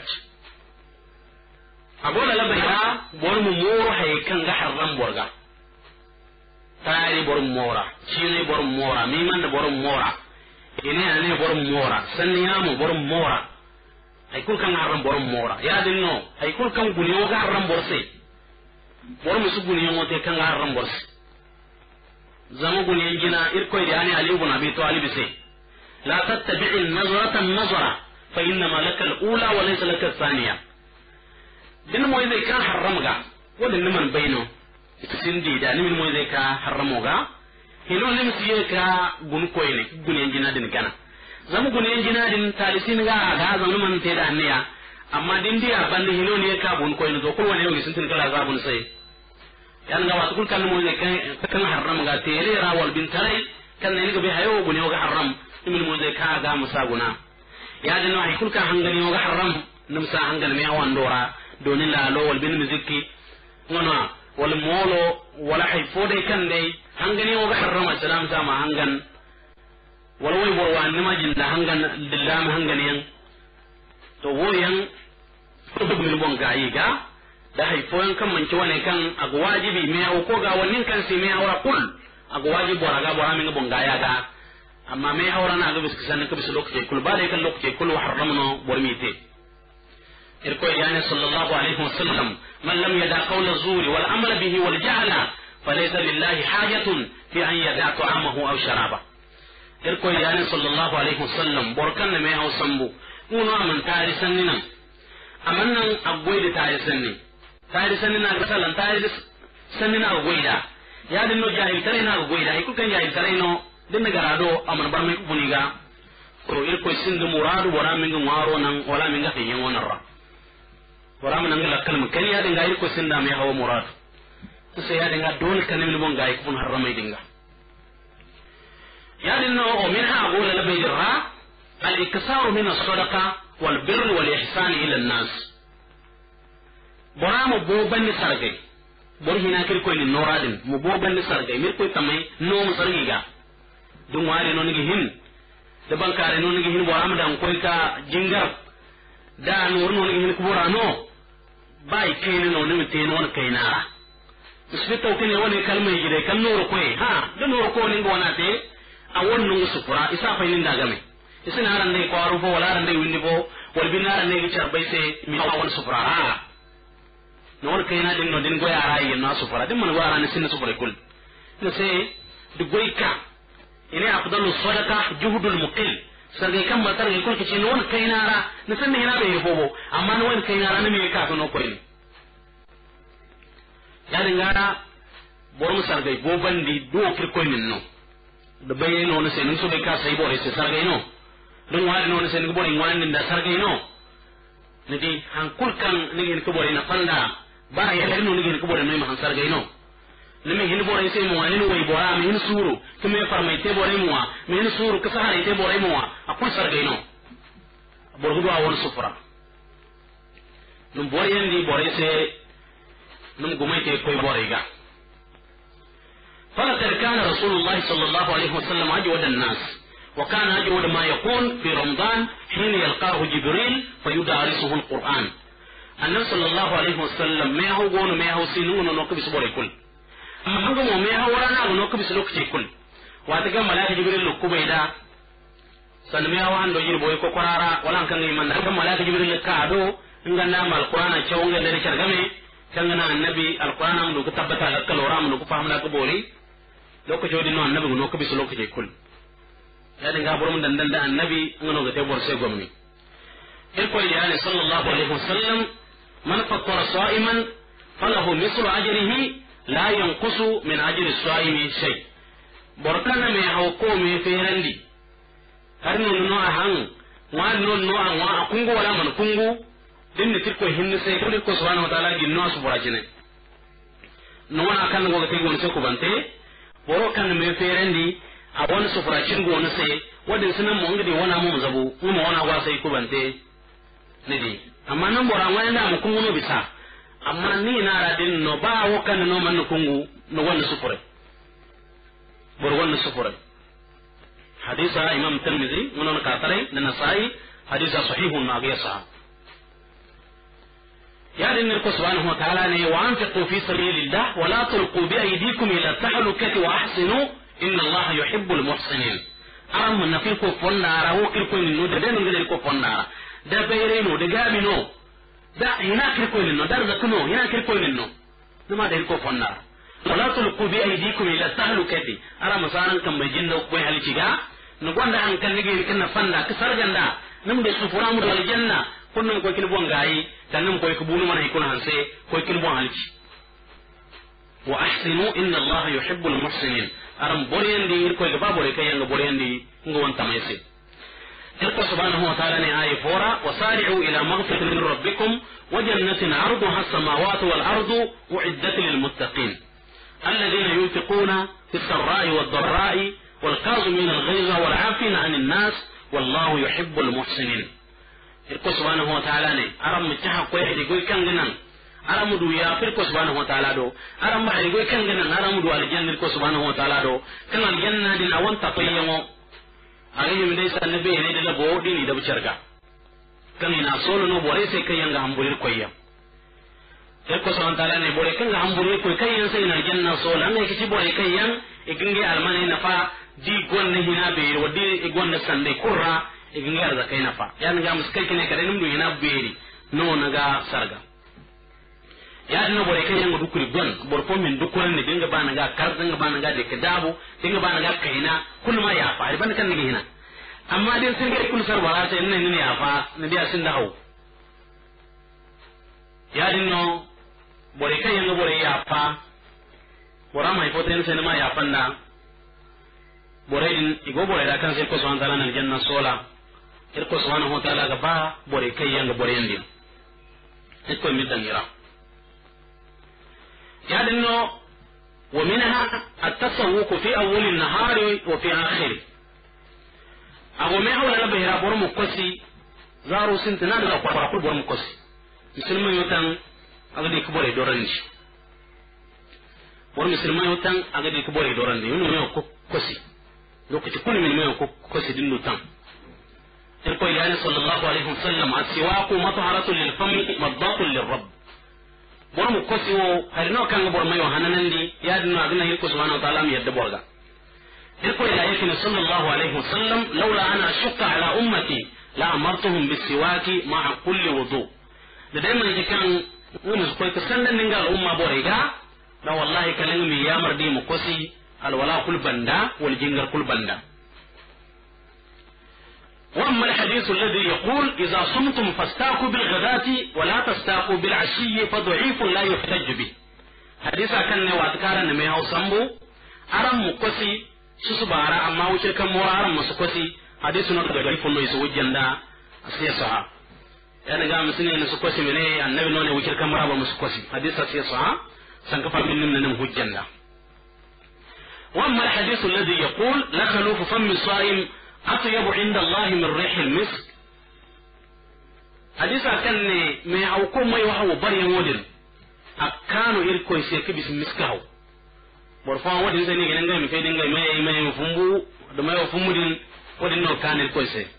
أقول لبها بورم مورا هيكن حرم بورغا تاري بورم مورا شيني بورم مورا ميمان بورم مورا إني أنا بورم مورا سنيامو بورم مورا هيكون كان حرم بورم مورا يا دينو هيكون كان غنيو حرم بورسي بورم سبونيو تي كان حرم بورسي زمو بني جنا إركوي يعني علي بن أبي طالب سي لا تتبع النظرة فإنما لك الأولى وليس لك الثانية دين مو إذا كان حرمغا ودين من بينه سندي دا نمن مو إذا كان حرمغا هلو نمسيه كا بنكوي لك بني جنا دين كنا زمو بني جنا دين تالسين غا غا زمو من تيدا نيا أما دين دي أبان هلو نيه كا بنكوي نزو كل ونيو نسنتين كلا غابون سي yan ga wasu kulkan mu ne kan haram ga tere rawal bin tarai kan ne ga bi hayo gune ga haram min mu zai ka ga musaguna ya da no ay kulkan hangani ga haram num sa hangal me awan dora donin la lo wal bin muziki wana wal molo wala hay fode kan dai hangani ga haram salam sa ma hangan wal way bor wa nima jin da hangan dillam hangan yan to woyan to min bon ga yi ga da haifoyan kan manci wane kan aga wajibi me yawo ko ga wannan kan sai me awra kul aga wajibi bora ga bora min bon ga ya ga amma me awra na ga biska san ka bis lokaci kul ba dai kan lokaci kul wa haramno bormite irko yani sallallahu alaihi wasallam man lam yada qawla zuri wal amala bihi wal ja'ala falaysa lillahi hajatun fi an yada ta'amahu aw sharaba irko yani sallallahu alaihi wasallam borkan me aw sambu uno man tari sanninan amannan agwai da tari sanni tari sanni na gasalan tari sanni na goida ya din no jahil tare na go ida ikul kan jahil tare no din na garado amana bar mai buniga ko il ko sindu muradu wala min ngaro nan wala min ga yin wannan ra wala min ngala kalma kan ya dinga il ko sinda mai hawa muradu sai ya dinga dole kan min mon ga ikun haramai dinga ya din no o min ha go la bayra al iksaru min as-sadaqa wal birr wal ihsan ila an-nas boramo bo banni sargai bor hina kir koy ni noradin mo bo banni sargai mir koy tamay no mo sargi ga dum wari no ngi hin de bankare no ngi hin boramo dan koy ka jingar da no no ngi hin ko borano bay kayne no ni te no kaynara isbito kene woni kalmay gide kan no koy ha de no ko ni ngona te a wonno sufura isa fay ni ndagame isina haran ne ko aru fo wala ran ne windi fo wal binara ne gi charbay se mi awon sufura ha non kayna din no din goya rayi na sufura din man goya ran sinna sufura kul no se de goyka ina afdalu sadaqa juhudul muqil sarge kam ma targe ko kici non kayna ra na sanne ina be fobo amma non kayna ra ne me ka no ko ni ya ngara borum sarge bo bandi do kir ko min no da baye no ne se nun so be ka sai bore se sarge no don wani no ne se ngbo ni wani da sarge no ne di han kulkan ne ngin ko bore na panda bara ya no ne ngin ko bore no ma han sarge no ne me hin bore se mo wani no way bora me hin suru ko me farmai te bore mo me hin suru ko sahari te bore mo akul sarge no borgo do awon sufra num bore yandi bore se num gumai te koy bore ga فلقد كان رسول الله صلى الله عليه وسلم أجود الناس وكان أجود ما يكون في رمضان حين يلقاه جبريل فيدارسه القرآن النبي صلى الله عليه وسلم ما هو قون ما هو سنون ونوكب سبوري كل أما هو ما هو ورانا ونوكب سلوكتي كل واتقى ملاك جبريل لكوبة إذا سنمي هو عنده جير كو قرارا ولا كان يمن كم ملاك جبريل كادو إن نام القرآن تشونغ لري شرغمي كان النبي القرآن من كتبتا لك الورام من كفهمنا كبوري lokaci wadi no annabi no ko bisu lokaci kul ya dinga burum dandan da annabi ngono ga tebor sai gomni il ko ya sallallahu alaihi wasallam man fattara sa'iman falahu mislu ajrihi la yanqusu min ajri as-sa'imi shay borkana me haw ko me ferandi har no a han wa no a wa kungu wala man kungu din ne tirko hinne sai ko subhanahu wa ta'ala ginno su borajine no wana kan go ga tego ne ko bante boro kan me ferendi a wani sufuracin gona sai wadin sunan mu ngade wana mu zabu mu wana gwa sai ku bante ne di amma nan bora wani da mu kungu no bisa amma ni na radin no ba wakan no man kungu no wani sufure bor wani sufure hadisa imam tirmidhi wannan ka tare da nasai hadisa sahihun ma ga sa يا دين الله سبحانه وتعالى وأنفقوا في سبيل الله ولا تلقوا بأيديكم إلى التهلكة وأحسنوا إن الله يحب المحسنين أرم من نفيكم فنارا وكلكم إنه ده نقدركم فنارا ده بيرينو ده جابينو ده هنا كلكم إنه ده رزقنو هنا كلكم إنه نما ده كلكم فنارا ولا تلقوا بأيديكم إلى التهلكة أرم مثلا كم بيجين لو كوي هالشيء نقول ده أنك نيجي كنا فندا كسر جندا نمد سفرام مد الجنة kunnan ko kin bon gayi tannan ko ko bunu man ikun hanse ko kin bon halci wa ahsinu inna allaha yuhibbul muhsinin aram borendi ko ga babore kay nga borendi ngo won tamayse tilka subhanahu wa ta'ala ni ayi fora wasari'u ila maghfiratin min rabbikum wa jannatin 'arduha as-samawati wal ardu u'iddat lil muttaqin alladhina yunfiquna fis sarra'i wad dharra'i wal kazimin al-ghayza wal 'afina 'anil nas wallahu yuhibbul muhsinin irko subhanahu wa ta'ala ne aram mu taha ko hedi goy kanganan aram du ya firko subhanahu wa ta'ala do aram ma hedi goy kanganan aram du aljanna irko subhanahu wa ta'ala do kan aljanna din awan ta toyamo ayi mi dai sanne be ne da bo dini da bucarga kan ina solo no bore sai kan yanga hamburir koyya irko subhanahu wa ta'ala ne bore kan ga hamburir koy kan yan sai na janna solo an ne kici bore kan yan iginge almane nafa di gonne hina be wadi igonne sande kurra igin yar da kai nafa ya nga muskai kine kare nim do yana beri no naga sarga ya dina bore kai yanga dukuri gon bor ko min dukuran ne dinga ba naga kar dinga ba naga de kadabu dinga ba naga kaina kullu ma ya fa ban kan nigi hina amma din sun ga kullu sar wala sai nan ne ya fa ne biya sun da hau ya dinno bore kai yanga bore ya fa bora mai foten sen ma ya fanna borayin igo bora da kan sai ko subhanahu wa ta'ala aljanna sola irko subhanahu wa ta'ala ga ba bore kai yanga bore yandi irko mi dangira ya dinno wa minha at-tasawwuq fi awwal an-nahari wa fi akhirih ago me hawla la behra bor mu kosi zaru sintina da kwara bor mu kosi musulman yotan aga de kubore doranji bor musulman yotan aga de kubore doranji yono me ko kosi lokaci kullu min me ko kosi dinno tan irko ya sallallahu alaihi wasallam as-siwaqu matharatun lil fami maddatun lir rabb bor mu kosi wo harino kan bor mayo hananandi ya dinno agna yirko subhanahu wa ta'ala mi yadda borga irko ya yakin sallallahu alaihi wasallam laula ana shukka ala ummati la amartuhum bis-siwaki ma'a kulli wudu da dai man jikan mu su koy sandan ningal umma borega da wallahi kalan mi yamar di mu kosi alwala kul banda wal jingar kul banda واما الحديث الذي يقول اذا صمتم فاستاقوا بالغداة ولا تستاقوا بالعشي فضعيف لا يحتج به حديثا كان واتكارا نمي هاو سامبو ارم مكوسي سسبارا اما وشر كان مورا ارم مسكوسي حديث نو ضعيف نو يسو جندا اسيسا يعني ga musulmi ne su kwasi mene annabi none wukir kamara ba musu kwasi hadisa sai sa san kafa min nan hujjan da واما الحديث الذي يقول لا خلوف فم الصائم أطيب عند الله من ريح المسك حديثا كان ما أوكم ما يوحو بري مودن أكانوا إركو يسيك بس مسكه برفان ودن سني كننغا مفيدنغا ما يفهمو دما يفهمو دين ودن نو كان إركو يسيك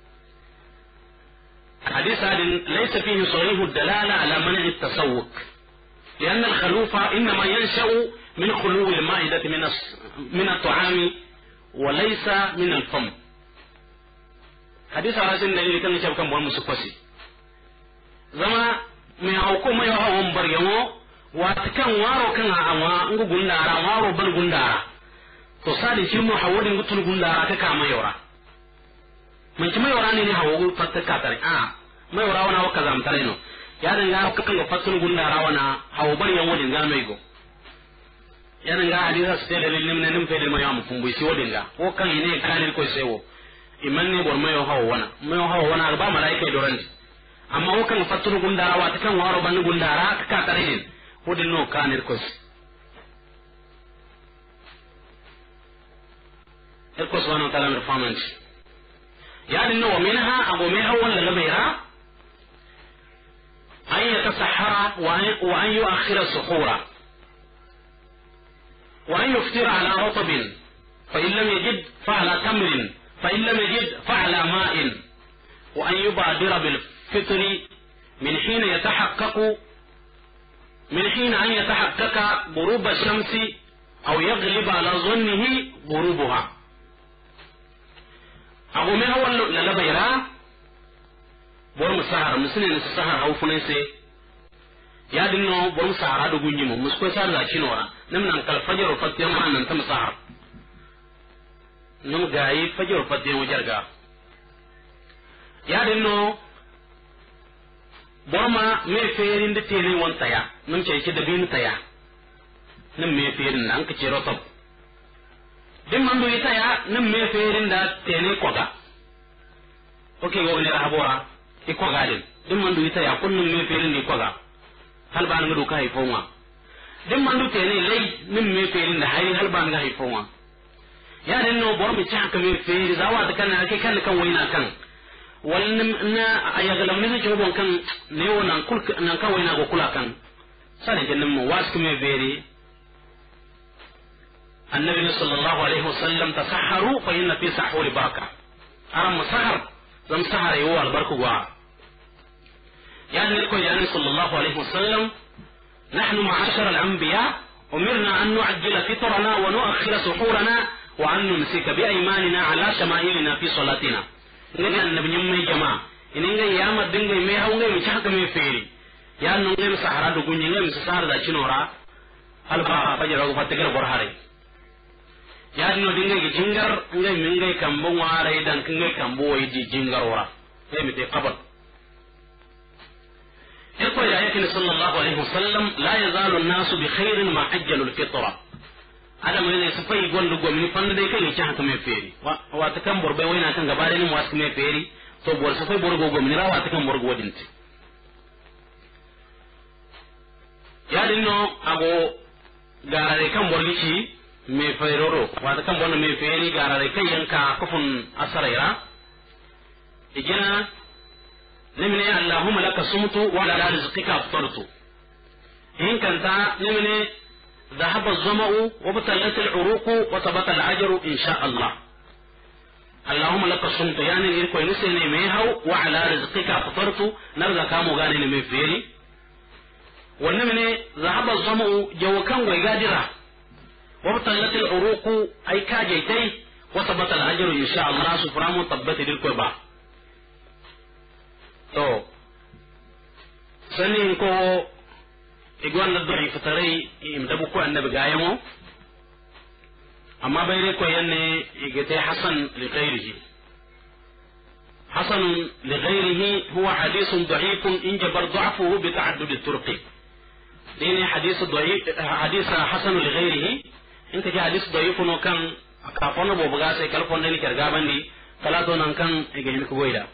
حديث هذا ليس فيه صريح الدلالة على منع التسوق لأن الخلوف إنما ينشأ من خلو المائدة من الطعام وليس من الفم hadisa rasin dalili kan ce kan bon musu kwasi zama mai hauko mai hawan baryamo wa kan waro kan awa ngu gundara waro ban gundara to sadi shi mu hawadin gutul gundara ta kama yora mun ci mai yora ne hawo fatta ka tare a mai yora wana waka zam tare no ya dan ga kan ga fatul gundara wana hawo baryan wadin ga mai go ya dan ga hadisa sai dalilin ne nim fe da mai amu kumbu shi wadin ga ko kan ne kanil ko sewo iman ne bor mayo hawo wana ba malaika dorandi amma wakan faturu gundara wa kan waro ban gundara ka tare din hodin no kanir kos القصة وانا تعالى من فامنش يعني انه ومنها ابو ميها ولا لبيرا ان يتسحر وان يؤخر السحور وان يفطر على رطب فان لم يجد فعلى تمر فان لم يجد فعلى ماء وان يبادر بالفطر من حين ان يتحقق غروب الشمس او يغلب على ظنه غروبها abu mai hawan lalabaira bor mu sahara musulmi ne sahara hau funai sai ya dinno bor mu sahara da gunyi mu musko sar da kinora nan nan kal fajar fatiyan man nan ta sahara nan gayi fajar fatiyan wajar ga ya dinno bor ma me ferin da tele wanta ya nan ce ki da bin ta ya nan me ferin nan ka ce rotab din man do ita ya nan me ferin da tene koga oke go ne habora ki koga din man do ita ya kullum me ferin ni koga hal ba nga do kai fonwa din man do tene lay nin me ferin da hay hal ba nga hay fonwa ya den no bor mi chaka me feri zawa da kan ake kan waina kan wannan na ayagalam ne ce bon kan ne wonan kul nan kan waina go kula kan sare jannan mu wasku me feri النبي صلى الله عليه وسلم تسحروا فإن في سحور بركة أرم سحر زم سحر يوى البركة جوا يعني لكم يعني صلى الله عليه وسلم نحن معاشر الأنبياء أمرنا أن نعجل فطرنا ونؤخر سحورنا وأن نمسك بأيماننا على شمائلنا في صلاتنا إن النبي يمي جماعة إن يام الدين ميها ونجي مشاهد مي فيري يعني نجي سحرا دقون نجي مسحر دا شنورا البا فجر وفتكر برهاري ya dino dinga gi jingar ngai mingai kambo wara idan kingai kambo wai di jingar wara sai mi te qabat yako ya yake sallallahu alaihi wasallam la yazalu an-nas bi khairin ma ajjalu al-fitra adam ne su fai gondu gomni fanda dai kai can haka mai feri wa ta kan borbai wai na kan gaba da ni mu wasu mai feri to bor su fai borgo gomni rawa ta kan borgo wadinti ya dinno ago garare kan borgici mai fairoro wa ta kan borno mai feri garare kai yanka kufun asaraira igina nimne allahumma laka sumtu wa la rizqika aftartu in kanta nimne ذهب الظمأ وبطلت العروق وثبت الأجر إن شاء الله اللهم لك الصمت يعني إلكو ينسيني ميهو وعلى رزقك أفطرت نرزق مغاني مفيري ونمني ذهب الظمأ جوكا ويقادرة وبطلت العروق أي كاجيتي وثبت الأجر إن شاء الله سفرام طبت للكو با تو سنين كو igwan da dai fitarai da buku annabi gayamo amma bai dai ko yanne igate hasan li ghairihi hasan li ghairihi huwa hadithun da'ifun in jabar da'fuhu bi ta'addud at-turuq dini hadith da'if hadith hasan li ghairihi inta ji hadith da'ifun kan kafon bo buga sai kalfon da ni karga bandi kala to nan kan igani ko goida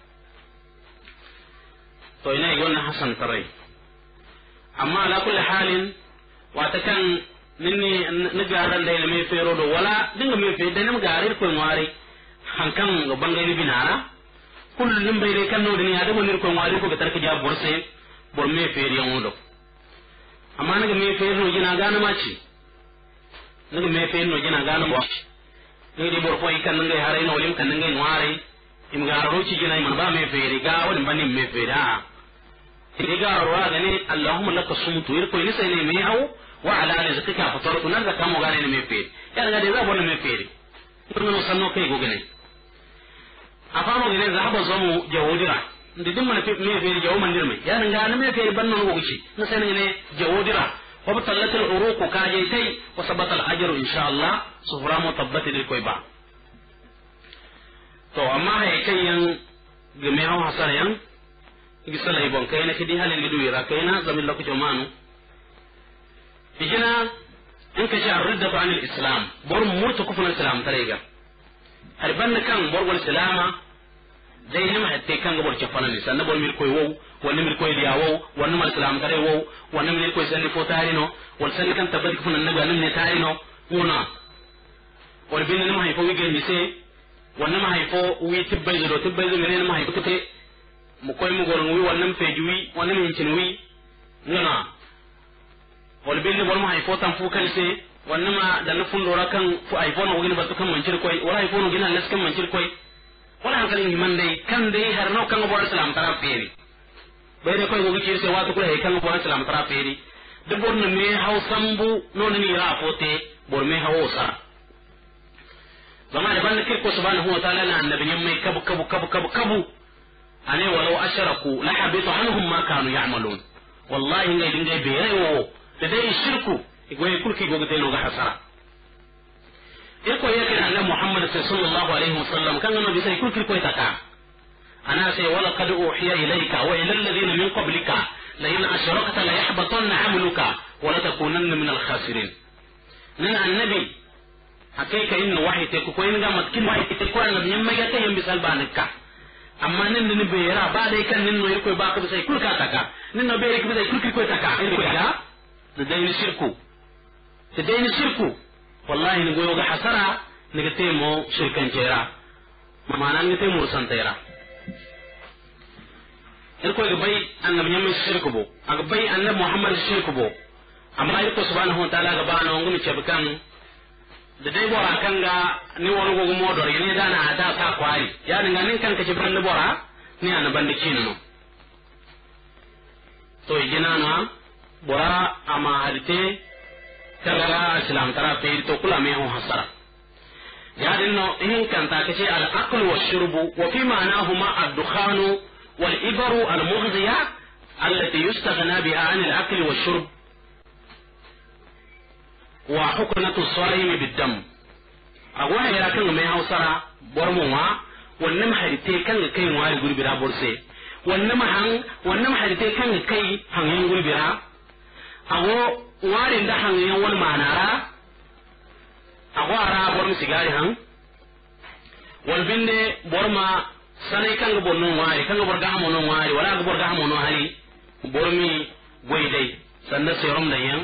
to ina igwan hasan tarai amma ala kulli halin wata kan ninni nigaran da mai fero do wala dinga mai fe da nim garir ko ngwari hankan go bangani binara kullum bai dai kan no dini ada monir ko ngwari ko gatar ka ja borse bor mai feri yamudo amma naga mai feri no jina gana maci naga mai feri no jina gana bo ni di bor ko ikan ngai harai no lim kan ngai ngwari im garo ci jina man ba mai feri ga wani bani mai feri a iga ruwa gani allahumma laka sumtu irko ni sai ne mai hau wa ala rizqika fatartu nan da kamo gane ne mai fe ya ga dai za bona mai fe kun no sanno kai go gane afamo gane za haba zamu jawodira ndi dum mana fe mai fe jawo mandir mai ya nan ga na mai fe banno go gici na sai ne jawodira wa batalat al uruq ka je tai wa sabata al ajru insha Allah sufra mutabbati lil koy ba to amma hay kayan game hawa hasayan gisala ibon kayna kidi halin gidu yira kayna zamin lako jamanu bijina in ka sha ridda an al-islam bor murta kufun al-islam tarega har ban kan bor wal islama dai ne ma hatte kan gabor chafana ni sanna bor mir koy wow wonni mir koy diya wow wonni mal islam tare wow wonni mir koy sanni fo tarino wal sanni kan tabati kufun annabi anan ne tarino una wal bin ne ma hay fo wige ni se wonni ma hay fo wi tibbayzo ne ma hay fo te mu koy mu gor wi wannan feju wi wannan hincin wi ngana wal bin bor ma hay fo tan fu kan se wannan ma da na fun dora kan fu iphone ko gina batu kan mancir koy wala iphone gina las kan mancir koy wala hankalin himan dai kan dai har no kan bor islam tara feri bai da koy go gi se wa to ko kan bor islam tara feri de bor na me hausambu non ni ra fote bor me hausa zama da ban kirko subhanahu wa ta'ala na annabiyin mai kabu ane walau asharaku la habita anhum ma kanu ya'malun wallahi ngai dingai be rewo da dai shirku igoy kulki go gate no ga hasara irko yake annabi Muhammad sallallahu alaihi wasallam kan no bi sai kulki ko taka ana sai wala qad uhiya ilayka wa ila alladhina min qablika la in ashrakta la yahbatanna 'amaluka wa la takunanna min al-khasirin nan annabi hakika inna wahyi te ko in ga matkin wahyi te ko annabi nyamma ga tay misal banaka amma nan ne be yara ba dai kan nin no irko ba ka sai kulka taka nin no be irko sai kulki ko taka irko ya da dai ni shirku wallahi ni goyo ga hasara ni ga temo shirkan jera mamanan ni temo san tera irko ga bai annabi nyamma shirku bo aga bai annabi Muhammad shirku bo amma irko subhanahu wa ta'ala ga bana ngumi cebukan da dai bora kan ga ni wani gogo modor ne dana ada ka kwari ya dinga nin kan kace ban bora ni an bandi kinu to igina na bora ama harite kala islam tara pe to kula me ho hasara ya dinno in kan ta kace al aql wa shurbu wa fi ma'nahuma ad-dukhanu wal ibru al mughziya allati yustaghna biha an al aql wa shurb wa hukunatu sa'imi biddam agwa ya kan mai hausara bormunwa wannan harite kan kai wari gurbira borse wannan harite kan kai hanyen gurbira ago warin da hanyen wal manara agwara bor mi sigari han wal binde borma sanai kan ga bonnon wari kan ga borga hamonon wari wala ga borga hamonon hari bormi goidai sannan sai rom da yan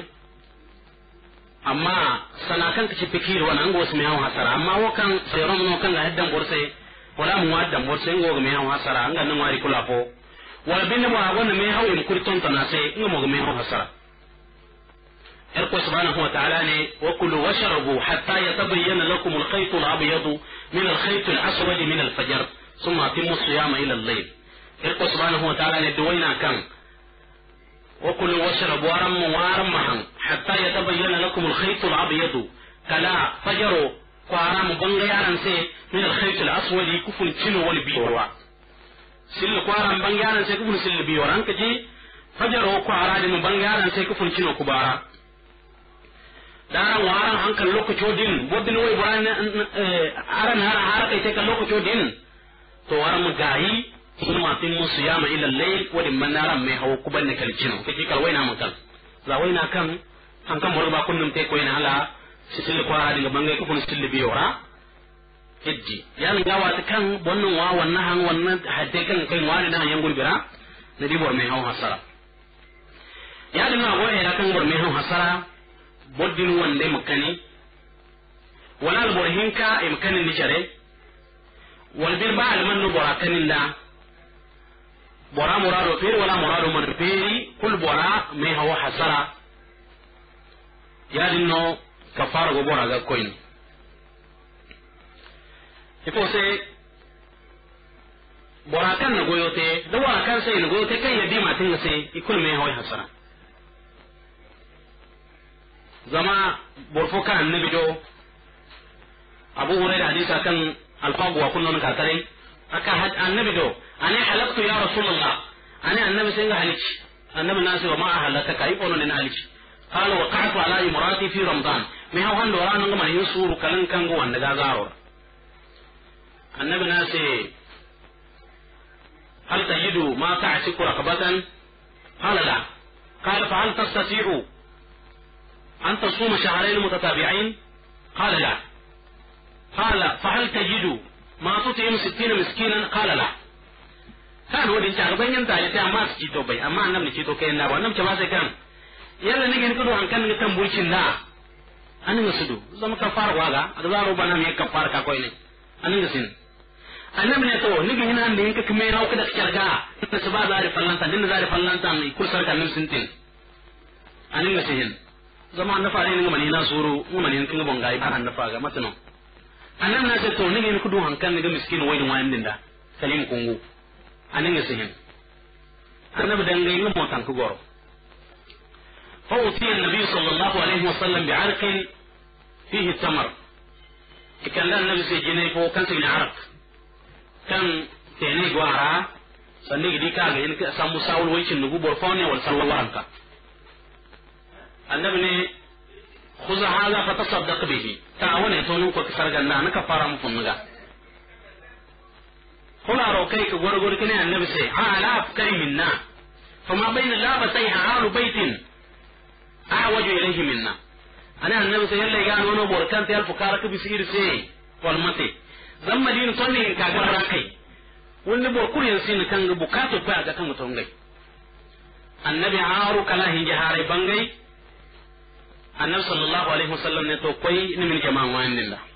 amma sana kan kace fikir wannan go su mai hawan hasara amma wakan sai rom no kan ga haddan borsai wala mu waddan borsai go ga mai hawan hasara an ga nan wari kula ko wal binde mo agonna mai hawan kurton tana sai in mo ga mai hawan hasara يقول سبحانه وتعالى وكلوا واشربوا حتى يتبين لكم الخيط الأبيض من الخيط الأسود من الفجر ثم أتموا الصيام إلى الليل يقول سبحانه وتعالى دوينا كان وكلوا واشربوا وارمهم حتى يتبين لكم الخيط الأبيض كلا فجروا قارام بنغيارا سي من الخيط الأسود كفن تشنو والبيوروا سل قارام بنغيارا سي كفن سل بيورا كجي فجروا قارام بنغيارا سي كفن تشنو كبارا daran waran hankal lokaco din bodin wai buran aran har kai ka lokaco din to waran mu gayi sun ma tin musu yama ila layl wadin manaran mai hawo kuban ne kalcino kake kal waina mun kal za waina kan hankan morba kunnum te koina hala sisil ko ha dinga bangai ko kun sisil biyora hiddi yan gawa ta kan bonnon wa wannan han wannan hadde kan kai wani dan yan gulbira da dibor mai hawo hasara ya dinga go era kan bor mai hawo hasara boddin wande makani wala alborhinka e makani ni jare wal bir ba alman no bora kanin da bora murado feri wala murado man feri kul bora me hawa hasara ya dinno kafara go bora ga koin iko se bora kan na goyote da bora kan sai na goyote kan yadi matin sai ikul me hawa hasara zama borfoka annabi do abu hurairah hadisa kan alfagu wa kullun ka tare aka had annabi do ani halaqtu ya rasulullah ani annabi sai ga halici annabi nasu wa ma halaka kai kono ne halici qala waqa'tu ala imrati fi ramadan me haw hando ranan ga man yusuru kalan kan go wanda ga zaro annabi nasu hal tajidu ma ta'tiku raqabatan qala la qala fa hal tastati'u أن تصوم شهرين متتابعين قال لا قال فهل تجد ما تطعم 60 مسكينا قال لا كان ودين شعبين ينتهي ما سكيتو بي أما أنم نكيتو كينا وأنم كما سيكون يلا نيجي نقولوا عن كان نتم بويشين لا أنا نسدو زما كفار واغا أدوارو بنا مية كفار كاكويني أنا نسين أنا من يتو نيجي هنا نيجي كميرا وكذا كشرجا نسبا داري فلانتان دين داري فلانتان يكل سرك أنا نسنتين أنا نسين zama na fare ni mani na suru mu mani kin bon gai ba na faga matano anan na ce to ni ne kudu hankan ni ga miskin wai ni wayan dinda salim kungu anan ga sihin annabi dan gai ni motan ku goro fa utiya annabi sallallahu alaihi wasallam bi arqin fihi tamar ikan dan nabi sai jine ko kan sai ni arq kan tene gwara sanni gidi ka ga yin ka samu sawul wai cin nugu borfone wal sallallahu anka annabi ne khuza hadha fatasaddaq bihi ta'awuna tonun ko kisar ganna naka fara mu funga kula ro kai ka gor kine annabi sai ala afkari minna fama bayna labatay alu baitin awaju ilayhi minna ana annabi sai yalla ga nono borkan ta alfukara ka bisir sai wal mate zamma din tonni ka gora kai wani bor kuryan sin kan bukatu fa ga kan mutum gai annabi haru kala hin jahare bangai annabi sallallahu alaihi wasallam ne to koy ni min jama'an wayin da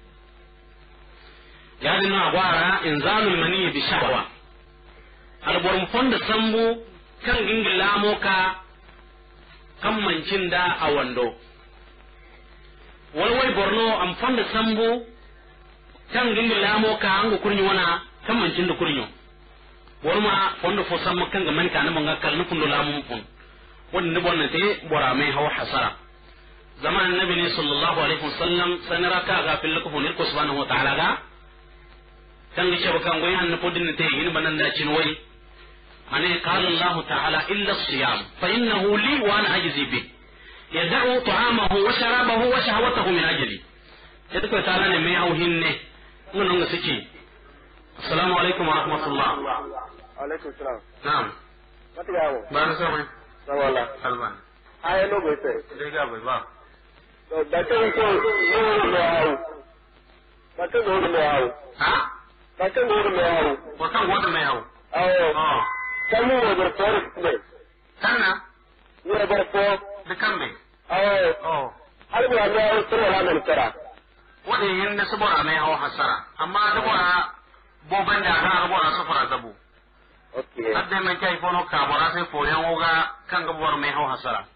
ya dinna gwara inzalul mani bi shahwa albor mu fonda sambu kan gingila moka kan mancin da a wando walwai borno am fonda sambu kan gingila moka an go kurnyi wana kan mancin da kurnyo worma fonda fo samma kan ga man kana manga kal nu fundo lamu fun wonni bonna te bora mai hawa hasara zaman annabi ne sallallahu alaihi wasallam sanara ka ga fil ko ne ko subhanahu wa ta'ala ga kan gi shaba kan goyi hannu podin te yin banan da cin wai ane qala allah ta'ala illa as-siyam fa innahu li wa ana ajzi bi yad'u ta'amahu wa sharabahu wa shahwatahu min ajli yadda ko ta'ala ne mai auhin ne mun nan suke assalamu alaikum wa rahmatullah alaikum salam na'am matigawo ba na sama sawala salman ayo no goite dai ga bai ba Bakan ko no me hau. Bakan go me hau. Ha? Bakan go me hau. Wakan goda mai hau. Oh. Kan ni wo bar ne. Sanna? Wo bar ko. Da kambe. Oh. Albu ya ne tsoro la men tara. Wanda yin da sabora mai hau hasara amma da bora boban da ga bora safara zabu. Okay. Hadda mai kai fono ka bora sai foyan oga kan ga bora mai hau hasara.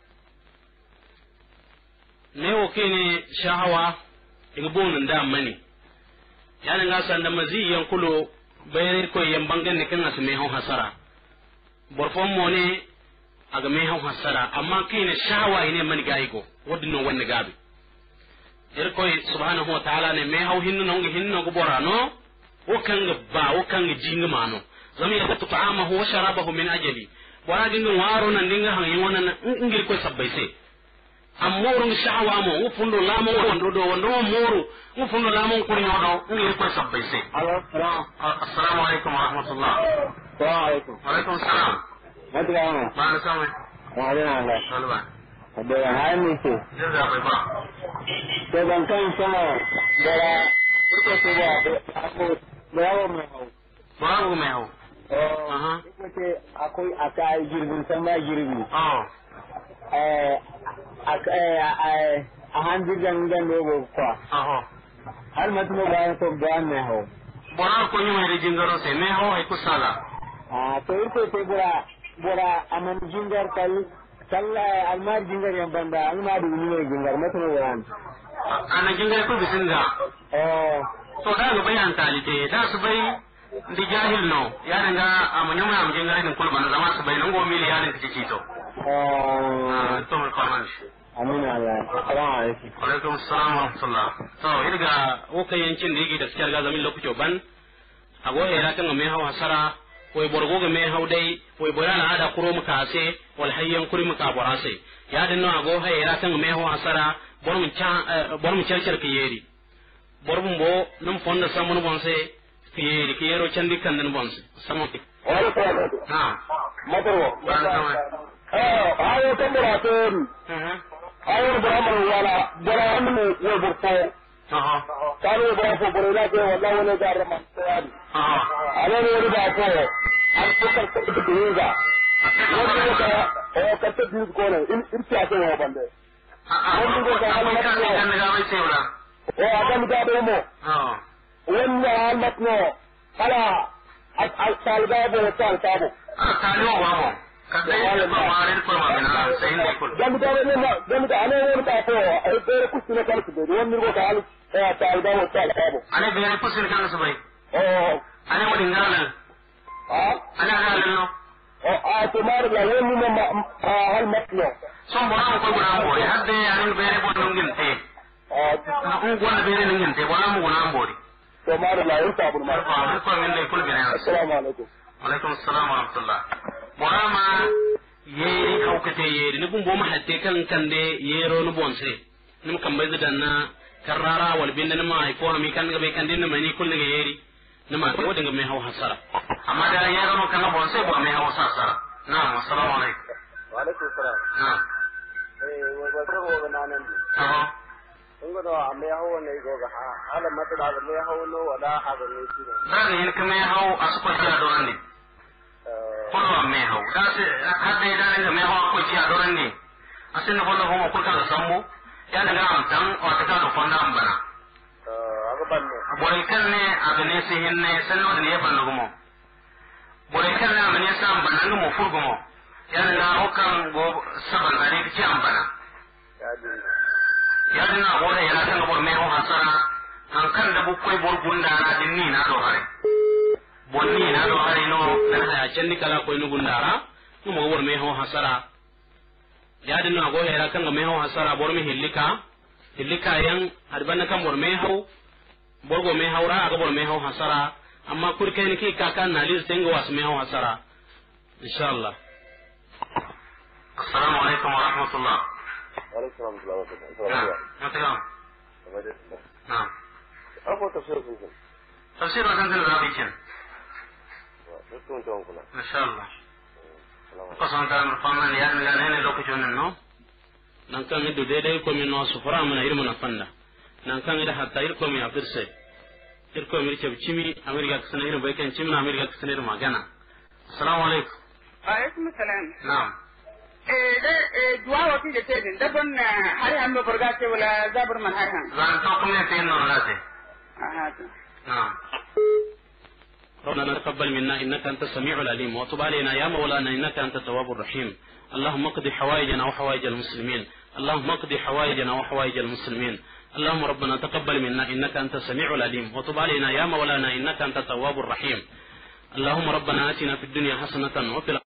Ne o kene shahawa iga bonin da mani. Yani nga sanda mazi yankulo bayre ko yambangan ne kan asu mai hau hasara. Borfon mo ne aga mai hau hasara amma kene shahawa ine mani gaigo wadin wanne gabi. Irkoy subhanahu wa ta'ala ne me haw hinno go borano o kanga ba o kanga jinga mano zami ya ta'amahu wa sharabahu min ajali wara dinga waro nan dinga han yin wannan ingir ko sabbai sai ammoru sha'awa mo o fundo lamo wondo do wondo moru o fundo lamo ko nyodo ingir ko sabbai sai assalamu alaikum wa rahmatullah Wa alaikum. wa alaikum assalam Madra. ba na sama Wa alaikum. salwa Da hani ce. jaza bai ba To ban kan sama da ko ce ba ko da yawo mai hau. ba mai hau Oh. Ko ce akwai akai girbin sama girbi. oh a hanji gangan ne kwa. Har mutum bayan to bayan mai hau. Bora ko nyuma re jingaro se me ho ay kusala. To irko te bora aman jingar kalla almar jingar yang banda almar ini jingar mutum bayan. Ana jingar ko bisinga. To da ga bayan talite da su bai di jahil no ya dinga amanyuma am jingar din kulban zama su bai nan go mili ya dinga ci to. To mun farman shi. Amin Allah. Assalamu alaikum. Wa alaikum assalam wa rahmatullah. To irga o kayancin da yake da cikar ga zamin lokaci ban ago era kan me hawa sara koy borgo ga me hawdai koy borana ada kuro muka ase wal hayyan kuri muka borase ya dinno ago era kan me hawa sara bor mu cercer kiyeri borbum bo num fonda samun bonse kiyero candi kan nan bonse samoki Wala ko. ha Madaro. ba na sama Ayo tambara to. Ayo Brahman wala Brahman ne burko. Karo Brahman ko bore la ke wallahi wala da rahman tayari. Ale ne wani ba ko an fukar ta dinga. Wani ka ka ta dinga ko ne in ta ce wa bande. Wani ko ka halin kan ga mai sai wala akan da da mo. Wannan halmatno ala al-salga bo tal-tabo. Kalo wa mo kadai ba marin ko ma bina sai ne ko Dan da ana wani ba ko ai bere kusina kan su da wani ko ka al salga bo tal-tabo. ane bere kusin kan su bai ane wani ngalan ana ngalan no to mar la wani ma halmatno. son bona ko gona mbori hadde ane bere bo ngin te ko gona bere ngin te bona mo gona mbori to mar la yin sabun mar ko min ne kul bina assalamu alaikum. alaikum assalam wa rahmatullah borama yeri hawkate yeri ni bumbo ma hatte kan de yero no bonse nim kam bai danna karrara wal binda ma ay ko mi kan ga be kan dinna mani kullu ga yeri nima ko dinga mai haw hasara amma da yero no kan bonse bo mai haw hasara na'am assalamu alaikum Wa alaikum salam. na'am wa ko ga nanan aha ngo do ame hawo ne go ga ala mata da me hawo no wala ha ga ne shi daga yin kuma haw asuko ji adoran ne kullu mai haw da se hadde da ne mai haw ko ji adoran ne asin no kullu ho ko ka sammo ya daga am tan o ta ka fonda am bana aga banne bore kan ne aga ne se hinne sanno da ne ya bana gumo bore kan ne aga ne sam bana gumo furgumo ya daga o kan go saban da ne ki am bana ya dinga ya dinga gore yana kan bor me ho hasara an kan da bukkoi bor gunda na dinni na do hare bonni na do hare no dan ha cenni kala ko no gundara mo bor me ho hasara ya dinga go hera kan me ho hasara bor me hillika yan harban kan bor me ho bor go me haura aga bor me ho hasara amma kur kai ni ki kaka na lis tengo was me ho hasara inshallah assalamu alaikum wa rahmatullah alaikum warahmatullahi wabarakatuh. نعم. أبو تفسير كنتم. تفسير وزن الرابطين. إن شاء الله. قصة تعالى مرفوعنا لأن هنا لو كجون النو. nan kan ido daidai ko min no sufura mana irmu na fanda nan kan ida hatta irko mi afirse irko mi ce cimi amerika kasana irin bai kan cimi na amerika kasana irin magana assalamu alaikum alaikum salam na'am duwa wati da tedin da ban har han no burga ce wala zabur man har han zan to kuma sai no na sai نعم ربنا تقبل منا إنك أنت السميع العليم وتب علينا يا مولانا إنك أنت التواب الرحيم اللهم اقض حوائجنا وحوائج المسلمين اللهم اقض حوائجنا وحوائج المسلمين اللهم ربنا تقبل منا إنك أنت السميع العليم وتب علينا يا مولانا إنك أنت التواب الرحيم اللهم ربنا آتنا في الدنيا حسنة وفي